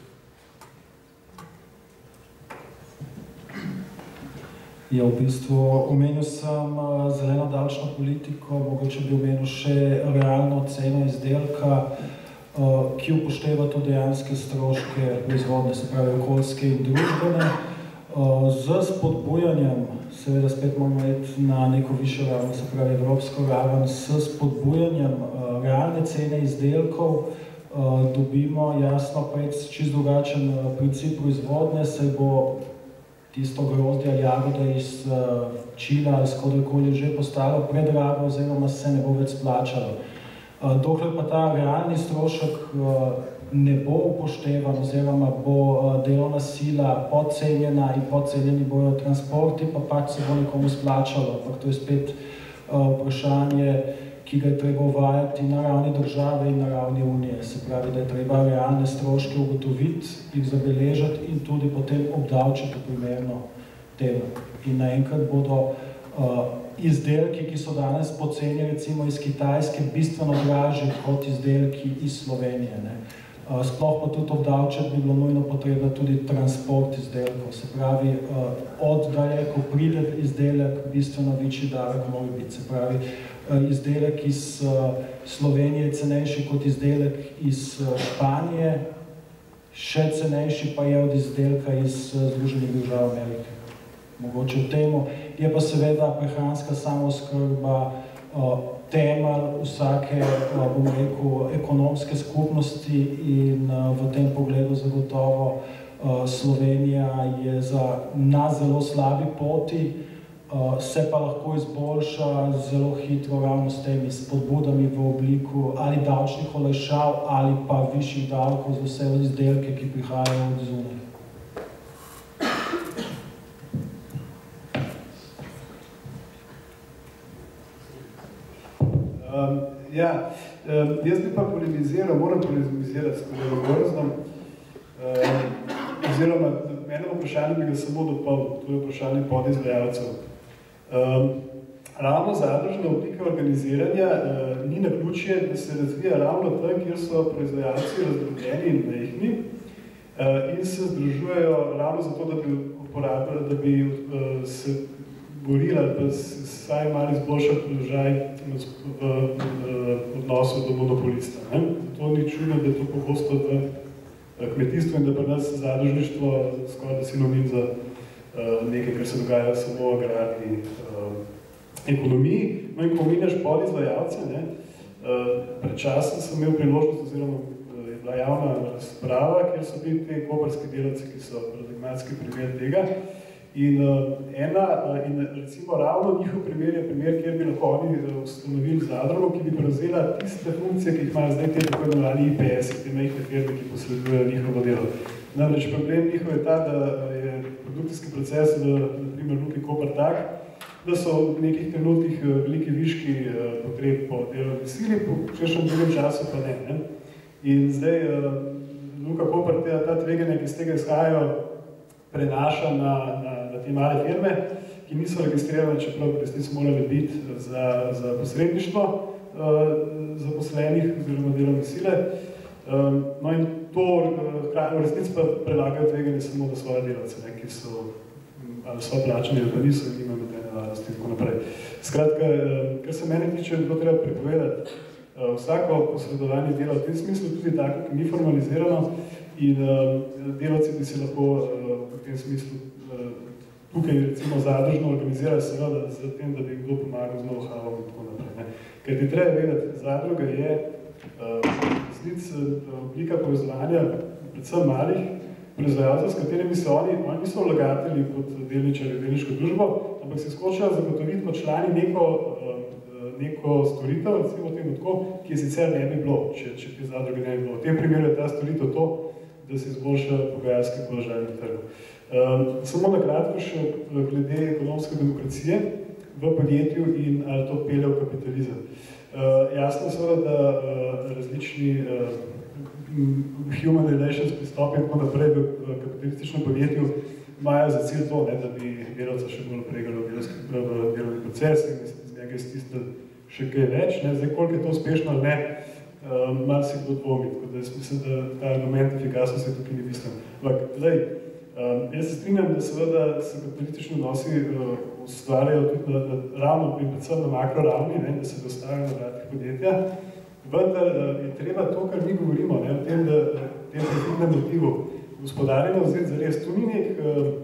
Ja, v bistvu omenil sem zeleno davčno politiko, mogoče bi omenil še realno ceno izdelka, ki upošteva tudi dejanske stroške proizvodnje, se pravi okoljske in družbene. Z spodbujanjem, seveda spet moramo iti na neko višjo raven, se pravi evropsko raven, s spodbujanjem realne cene izdelkov dobimo jasno pred čist drugačen princip proizvodnje, se bo tisto grozdje ali jagode iz Čila ali skodarkoli že postalo predrago oziroma se ne bo več splačalo. Dokler pa ta realni strošek ne bo upoštevan oziroma bo delovna sila podcenjena in podcenjeni bojo transporti, pa pač se bo nekomu splačalo. Ampak to je spet vprašanje, ki ga je treba uvajati na ravni države in na ravni unije. Se pravi, da je treba realne stroške ugotoviti, jih zabeležiti in tudi potem obdavčiti primerno temu. In naenkrat bodo uh, izdelki, ki so danes poceni recimo iz Kitajske, bistveno dražji kot izdelki iz Slovenije. Ne? Uh, sploh pa tudi obdavčiti bi bilo nujno potrebno tudi transport izdelkov. Se pravi, uh, od dalje, ko pride izdelek, bistveno večji davek mora biti. Se pravi, izdelek iz Slovenije je cenejši kot izdelek iz Španije, še cenejši pa je od izdelka iz Združenih držav Amerike. Mogoče v temu je pa seveda prehranska samooskrba temelj vsake, bom rekel, ekonomske skupnosti in v tem pogledu zagotovo Slovenija je za na zelo slabi poti, se pa lahko izboljša zelo hitro ravno s temi spodbudami v obliku ali davčnih olajšav ali pa višjih davkov za vse izdelke, ki prihajajo od zunaj. Um, ja, um, jaz bi pa polemiziral, moram polemizirati s kolegom Goraznom, um, oziroma eno vprašanje bi ga samo dopolnil, to je vprašanje podizvajalcev. Um, ravno zadružna oblika organiziranja uh, ni naključje, da se razvija ravno tam, kjer so proizvajalci razdrobljeni in majhni uh, in se združujejo ravno zato, da bi uporabljali, da bi uh, se borili ali pa saj malo izboljšali položaj v, v, v odnosu do monopolista. Ne? Zato ni čudno, da je to pogosto v kmetijstvu in da pri nas zadružništvo skoraj da sinonim za nekaj, kar se dogaja samo v agrarni uh, ekonomiji. No in ko omenjaš podizvajalce, ne, uh, pred časom sem imel priložnost, oziroma uh, je bila javna razprava, kjer so bili te koprski delavci, ki so paradigmatski primer tega. In uh, ena, uh, in recimo ravno njihov primer je primer, kjer bi lahko oni ustanovili zadrugo, ki bi prevzela tiste funkcije, ki jih imajo zdaj te tako imenovani I P S, te majhne firme, ki posredujejo njihovo delo. Namreč problem njihov je ta, da je produkcijski proces v, na primer, Luki Koper tak, da so v nekih trenutnih veliki viški potreb po delovni sili, po češnem drugem času pa ne. ne? In zdaj Luka Koper, ta tveganja, ki z tega izhajajo, prenaša na, na, na te male firme, ki niso registrirane, čeprav v resnici morali biti za, za posredništvo uh, zaposlenih oziroma delovne sile. Um, no in to v resnici pa prelagajo tveganje samo na svoje delavce, ne, ki so ali so plačani, ali pa niso in imajo nobene varnosti in tako naprej. Skratka, kar se mene tiče, bi bilo treba prepovedati vsako posredovanje dela v tem smislu, tudi tako, ki ni formalizirano in delavci bi se lahko v tem smislu tukaj recimo zadružno organizirali seveda za tem, da bi kdo pomagal z know-howom in tako naprej. Ne. Ker ti treba vedeti, zadruga je znic oblika povezovanja predvsem malih proizvajalcev, s katerimi se oni, oni niso vlagatelji kot delničarji, delniško družbo, ampak se skočajo zagotoviti kot člani neko, neko storitev, recimo temu tako, ki je sicer ne bi bilo, če, če te zadruge ne bi bilo. V tem primeru je ta storitev to, da se izboljša pogajalski položaj na trgu. Um, samo na kratko še glede ekonomske demokracije v podjetju in ali to pelje v kapitalizem. Uh, jasno seveda, da uh, različni uh, human relations pristopi in tako naprej v kapitalističnem podjetju imajo za cilj to, ne, da bi delavca še bolj pregali v delovni proces in iz njega iztisnili še kaj več. Ne. Zdaj, koliko je to uspešno ali ne, um, malo si kdo dvomi, tako da jaz mislim, da ta argument efikasnosti tukaj ni bistven. Ampak, glej, um, jaz se strinjam, da seveda se kapitalistični odnosi uh, ustvarjajo tudi na, na ravno in predvsem na makro ravni, ne, da se dostajajo na vratih podjetja. Vendar je treba to, kar mi govorimo, ne, o tem, da tem profitnem motivu gospodarjenja vzeti zares, to ni, nek,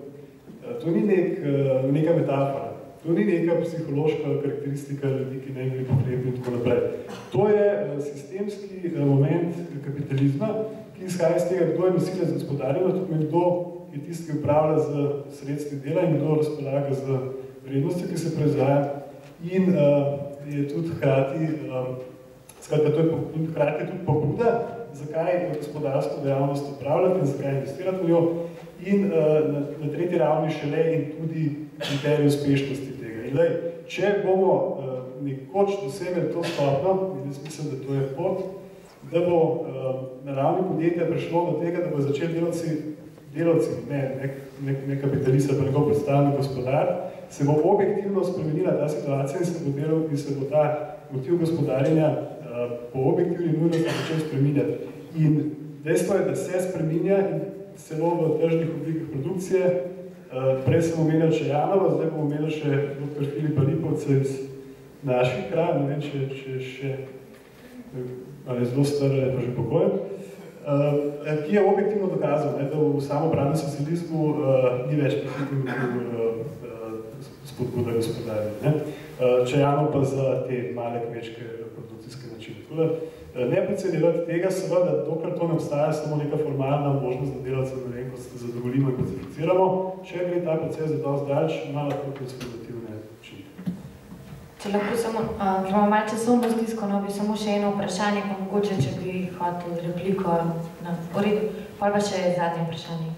to ni nek, neka metafora, to ni neka psihološka karakteristika ljudi, ki ne bi potrebni in tako naprej. To je sistemski moment kapitalizma, ki izhaja iz tega, kdo je nosilec gospodarjenja, tudi kdo je tisti, ki upravlja z sredstvi dela in kdo razpolaga z vrednosti, ki se proizvaja in uh, je tudi hkrati uh, Skratka, to je hkrati tudi pobuda, zakaj gospodarsko dejavnost upravljati in zakaj investirati v njo in uh, na, na tretji ravni šele in tudi kriterij uspešnosti tega. In lej, če bomo uh, nekoč dosegli to stopno, in jaz mislim, da to je pot, da bo uh, na ravni podjetja prišlo do tega, da bo začeli delavci, delavci ne, ne, ne, ne kapitalista, pa njegov predstavnik gospodar, se bo objektivno spremenila ta situacija in se bo, delal, in se bo ta motiv gospodarjenja po objektivni nujnosti začel spreminjati. In dejstvo je, da se spreminja in celo v tržnih oblikah produkcije. Prej sem omenil Čajanova, zdaj bom omenil še doktor Filipa Lipovca iz naših krajev, ne vem, če, če še, ali je zelo star, ali je pa že pokojen, ki je objektivno dokazal, ne, da v samopravnem socializmu uh, ni več profitnih uh, spodbuda gospodarja. Čajanov pa za te male kmečke produkcijske načine. Tako da ne podcenjevati tega, seveda, dokler to ne obstaja samo neka formalna možnost, da delavce ne vem, ko se zadovoljimo in klasificiramo, če gre ta proces za dosti daleč, ima lahko konspirativne učinke. Če lahko samo, uh, ker imamo malo časovno stisko, no bi samo še eno vprašanje, pa mogoče, če bi hotel repliko na uredu. Pa pa še zadnje vprašanje.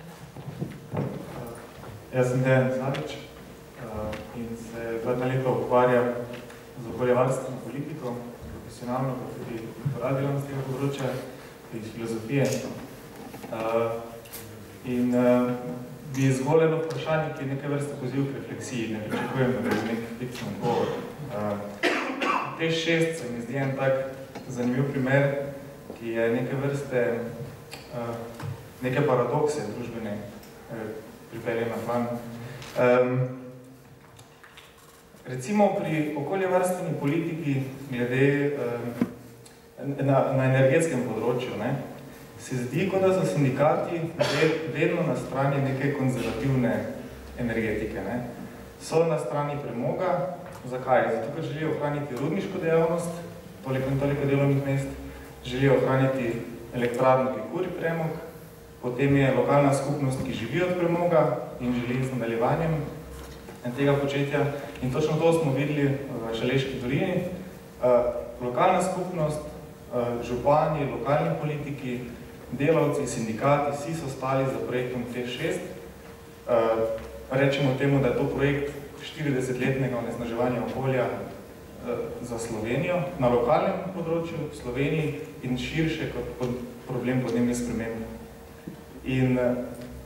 Jaz sem Dejan Zarič uh, in se zadnja leta ukvarjam z okoljevarstveno politiko, profesionalno, pa tudi poradelam z tega področja, iz filozofije. Uh, in uh, bi zgolj eno vprašanje, ki je nekaj vrste poziv k refleksiji, ne pričakujem, da je nek fiksno odgovor. Uh, te šest se mi zdi en tak zanimiv primer, ki je neke vrste, uh, neke paradokse družbene uh, pripelje na plan. Um, recimo pri okoljevarstveni politiki glede um, na, na energetskem področju, ne, se zdi, kot da so sindikati vedno na strani neke konzervativne energetike. Ne. So na strani premoga. Zakaj? Zato, ker želijo ohraniti rudniško dejavnost, toliko in toliko delovnih mest, želijo ohraniti elektrarno, ki kuri premog, potem je lokalna skupnost, ki živi od premoga in želi z nadaljevanjem tega početja. In točno to smo videli v Šaleški dolini. Lokalna skupnost, župani, lokalni politiki, delavci, sindikati, vsi so stali za projektom T šest. Rečemo temu, da je to projekt štiridesetletnega onesnaževanja okolja za Slovenijo, na lokalnem področju v Sloveniji in širše kot problem podnebne spremembe. In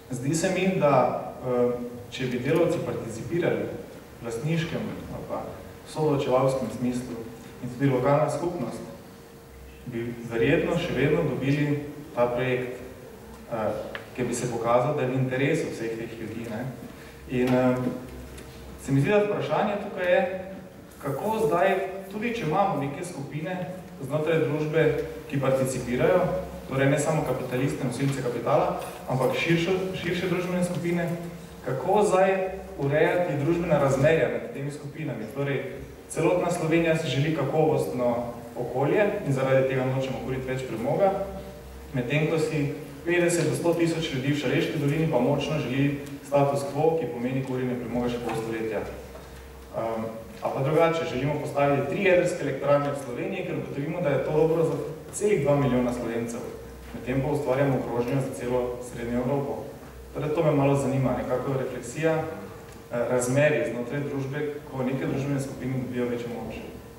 Zdi se mi, da če bi delavci participirali v lastniškem ali pa soodločevalskem smislu in tudi lokalna skupnost, bi verjetno še vedno dobili ta projekt, ki bi se pokazal, da je v interesu vseh teh ljudi. Ne? In se mi zdi, da vprašanje tukaj je, kako zdaj, tudi če imamo neke skupine znotraj družbe, ki participirajo, torej ne samo kapitaliste, nosilce kapitala, ampak širše, širše družbene skupine, kako zdaj urejati družbena razmerja med temi skupinami. Torej, celotna Slovenija si želi kakovostno okolje in zaradi tega nočemo kuriti več premoga, medtem ko si petdeset do sto tisoč ljudi v Šaleški dolini pa močno želi status quo, ki pomeni kurjenje premoga še pol stoletja. Um, a pa drugače, želimo postaviti tri jedrske elektrarne v Sloveniji, ker ugotovimo, da je to dobro za celih dva milijona Slovencev. Medtem pa ustvarjamo okrožnjo za celo Srednjo Evropo. Torej, to me malo zanima, nekako refleksija eh, razmerij znotraj družbe, ko neke družbene skupine dobijo večjo moč.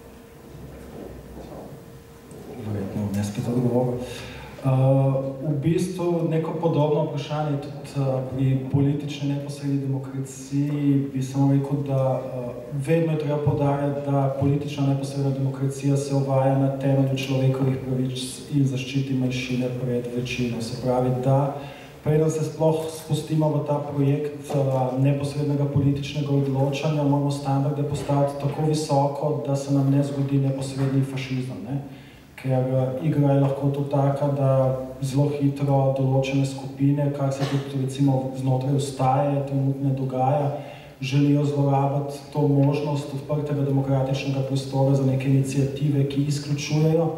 Verjetno, ne spet odgovor. Uh, v bistvu neko podobno vprašanje tudi uh, pri politični neposredni demokraciji bi samo rekel, da uh, vedno je treba poudarjati, da politična neposredna demokracija se uvaja na temelju človekovih pravic in zaščiti manjšine pred večino. Se pravi, da preden se sploh spustimo v ta projekt uh, neposrednega političnega odločanja, moramo standarde postaviti tako visoko, da se nam ne zgodi neposredni fašizem. Ne? Ker igra je lahko to taka, da zelo hitro določene skupine, kar se tudi recimo znotraj ustaje trenutno dogaja, želijo zlorabiti to možnost odprtega demokratičnega prostora za neke iniciative, ki izključujejo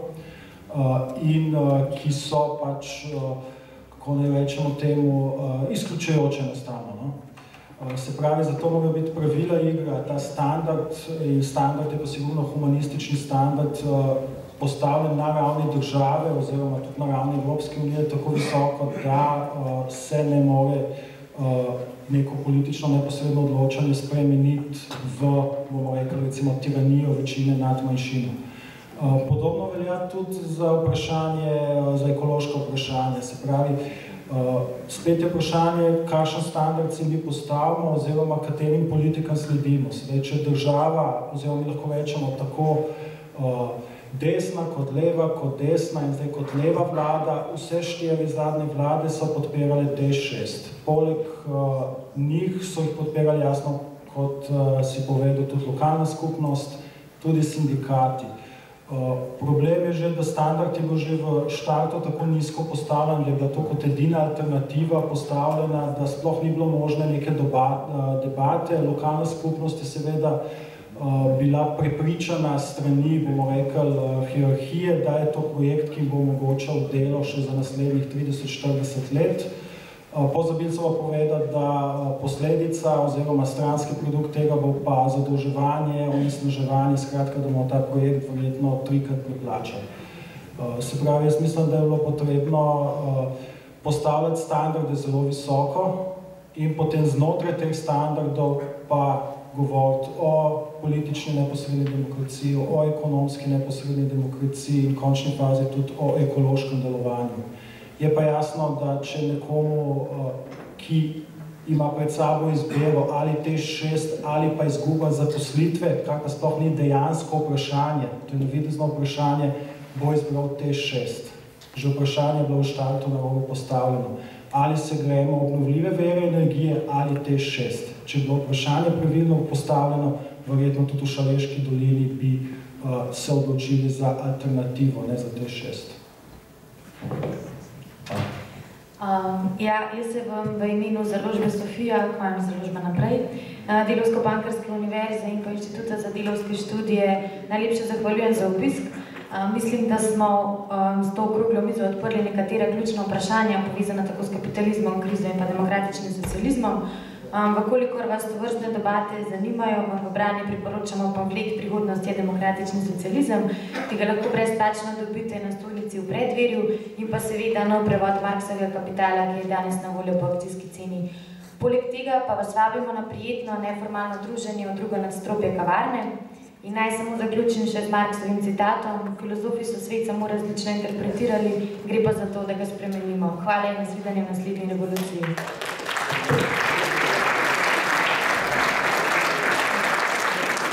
uh, in uh, ki so pač, uh, kako naj rečemo temu, uh, izključujoče enostavno. No? Uh, se pravi, zato morajo biti pravila igra, ta standard, in standard je pa sigurno humanistični standard, uh, postavljen na ravni države oziroma tudi na ravni Evropske unije tako visoko, da uh, se ne more uh, neko politično neposredno odločanje spremeniti v, bomo rekli, recimo, tiranijo večine nad manjšino. Uh, podobno velja tudi za vprašanje, uh, za ekološko vprašanje. Se pravi, uh, spet je vprašanje, kakšen standard si mi postavimo oziroma katerim politikam sledimo. Sedaj, če država, oziroma mi lahko rečemo tako, uh, desna kot leva, kot desna in zdaj kot leva vlada, vse štiri zadnje vlade so podpirale D šest. Poleg uh, njih so jih podpirali jasno, kot uh, si povedal, tudi lokalna skupnost, tudi sindikati. Uh, problem je že, da standard je bil že v štartu tako nizko postavljen, da je bila to kot edina alternativa postavljena, da sploh ni bilo možne neke doba, uh, debate. Lokalna skupnost je seveda Uh, bila prepričana strani, bomo rekli, uh, hierarhije, da je to projekt, ki bo omogočal delo še za naslednjih trideset do štirideset let. Uh, Pozabili so pa povedati, da uh, posledica oziroma stranski produkt tega bo pa zadolževanje, onesnaževanje, skratka, da bomo ta projekt verjetno trikrat preplačali. Uh, se pravi, jaz mislim, da je bilo potrebno uh, postavljati standarde zelo visoko in potem znotraj teh standardov pa govoriti o politični neposredni demokraciji, o ekonomski neposredni demokraciji in v končni fazi tudi o ekološkem delovanju. Je pa jasno, da če nekomu, ki ima pred sabo izbiro ali T šest ali pa izguba zaposlitve, kar pa sploh ni dejansko vprašanje, to je navidezno vprašanje, bo izbral T šest. Že vprašanje je bilo v štartu narobe postavljeno. Ali se gremo obnovljive vire energije ali T šest. Če bi bilo vprašanje pravilno postavljeno, verjetno tudi v Šaleški dolini bi uh, se odločili za alternativo, ne za T šest. Um, ja, jaz se vam v imenu založbe Sofija, kvajem založba naprej, uh, Delovsko-bankarske univerze in pa Inštituta za delovske študije najlepše zahvaljujem za obisk. Uh, mislim, da smo um, s to okroglo mizo odprli nekatera ključna vprašanja, povezana tako s kapitalizmom, krizo in pa demokratičnim socializmom. Um, Vkolikor vas tovrstne debate zanimajo, vam v branje priporočamo pamflet Prihodnost je demokratični socializem, ki ga lahko brezplačno dobite na stojnici v Preddverju in pa seveda nov prevod Marksovega kapitala, ki je danes na voljo po akcijski ceni. Poleg tega pa vas vabimo na prijetno neformalno druženje v drugo nadstropje kavarne. In naj samo zaključim še z Marksovim citatom: filozofi so svet samo različno interpretirali, gre pa za to, da ga spremenimo. Hvala in nasvidenje v naslednji revoluciji. Hvala.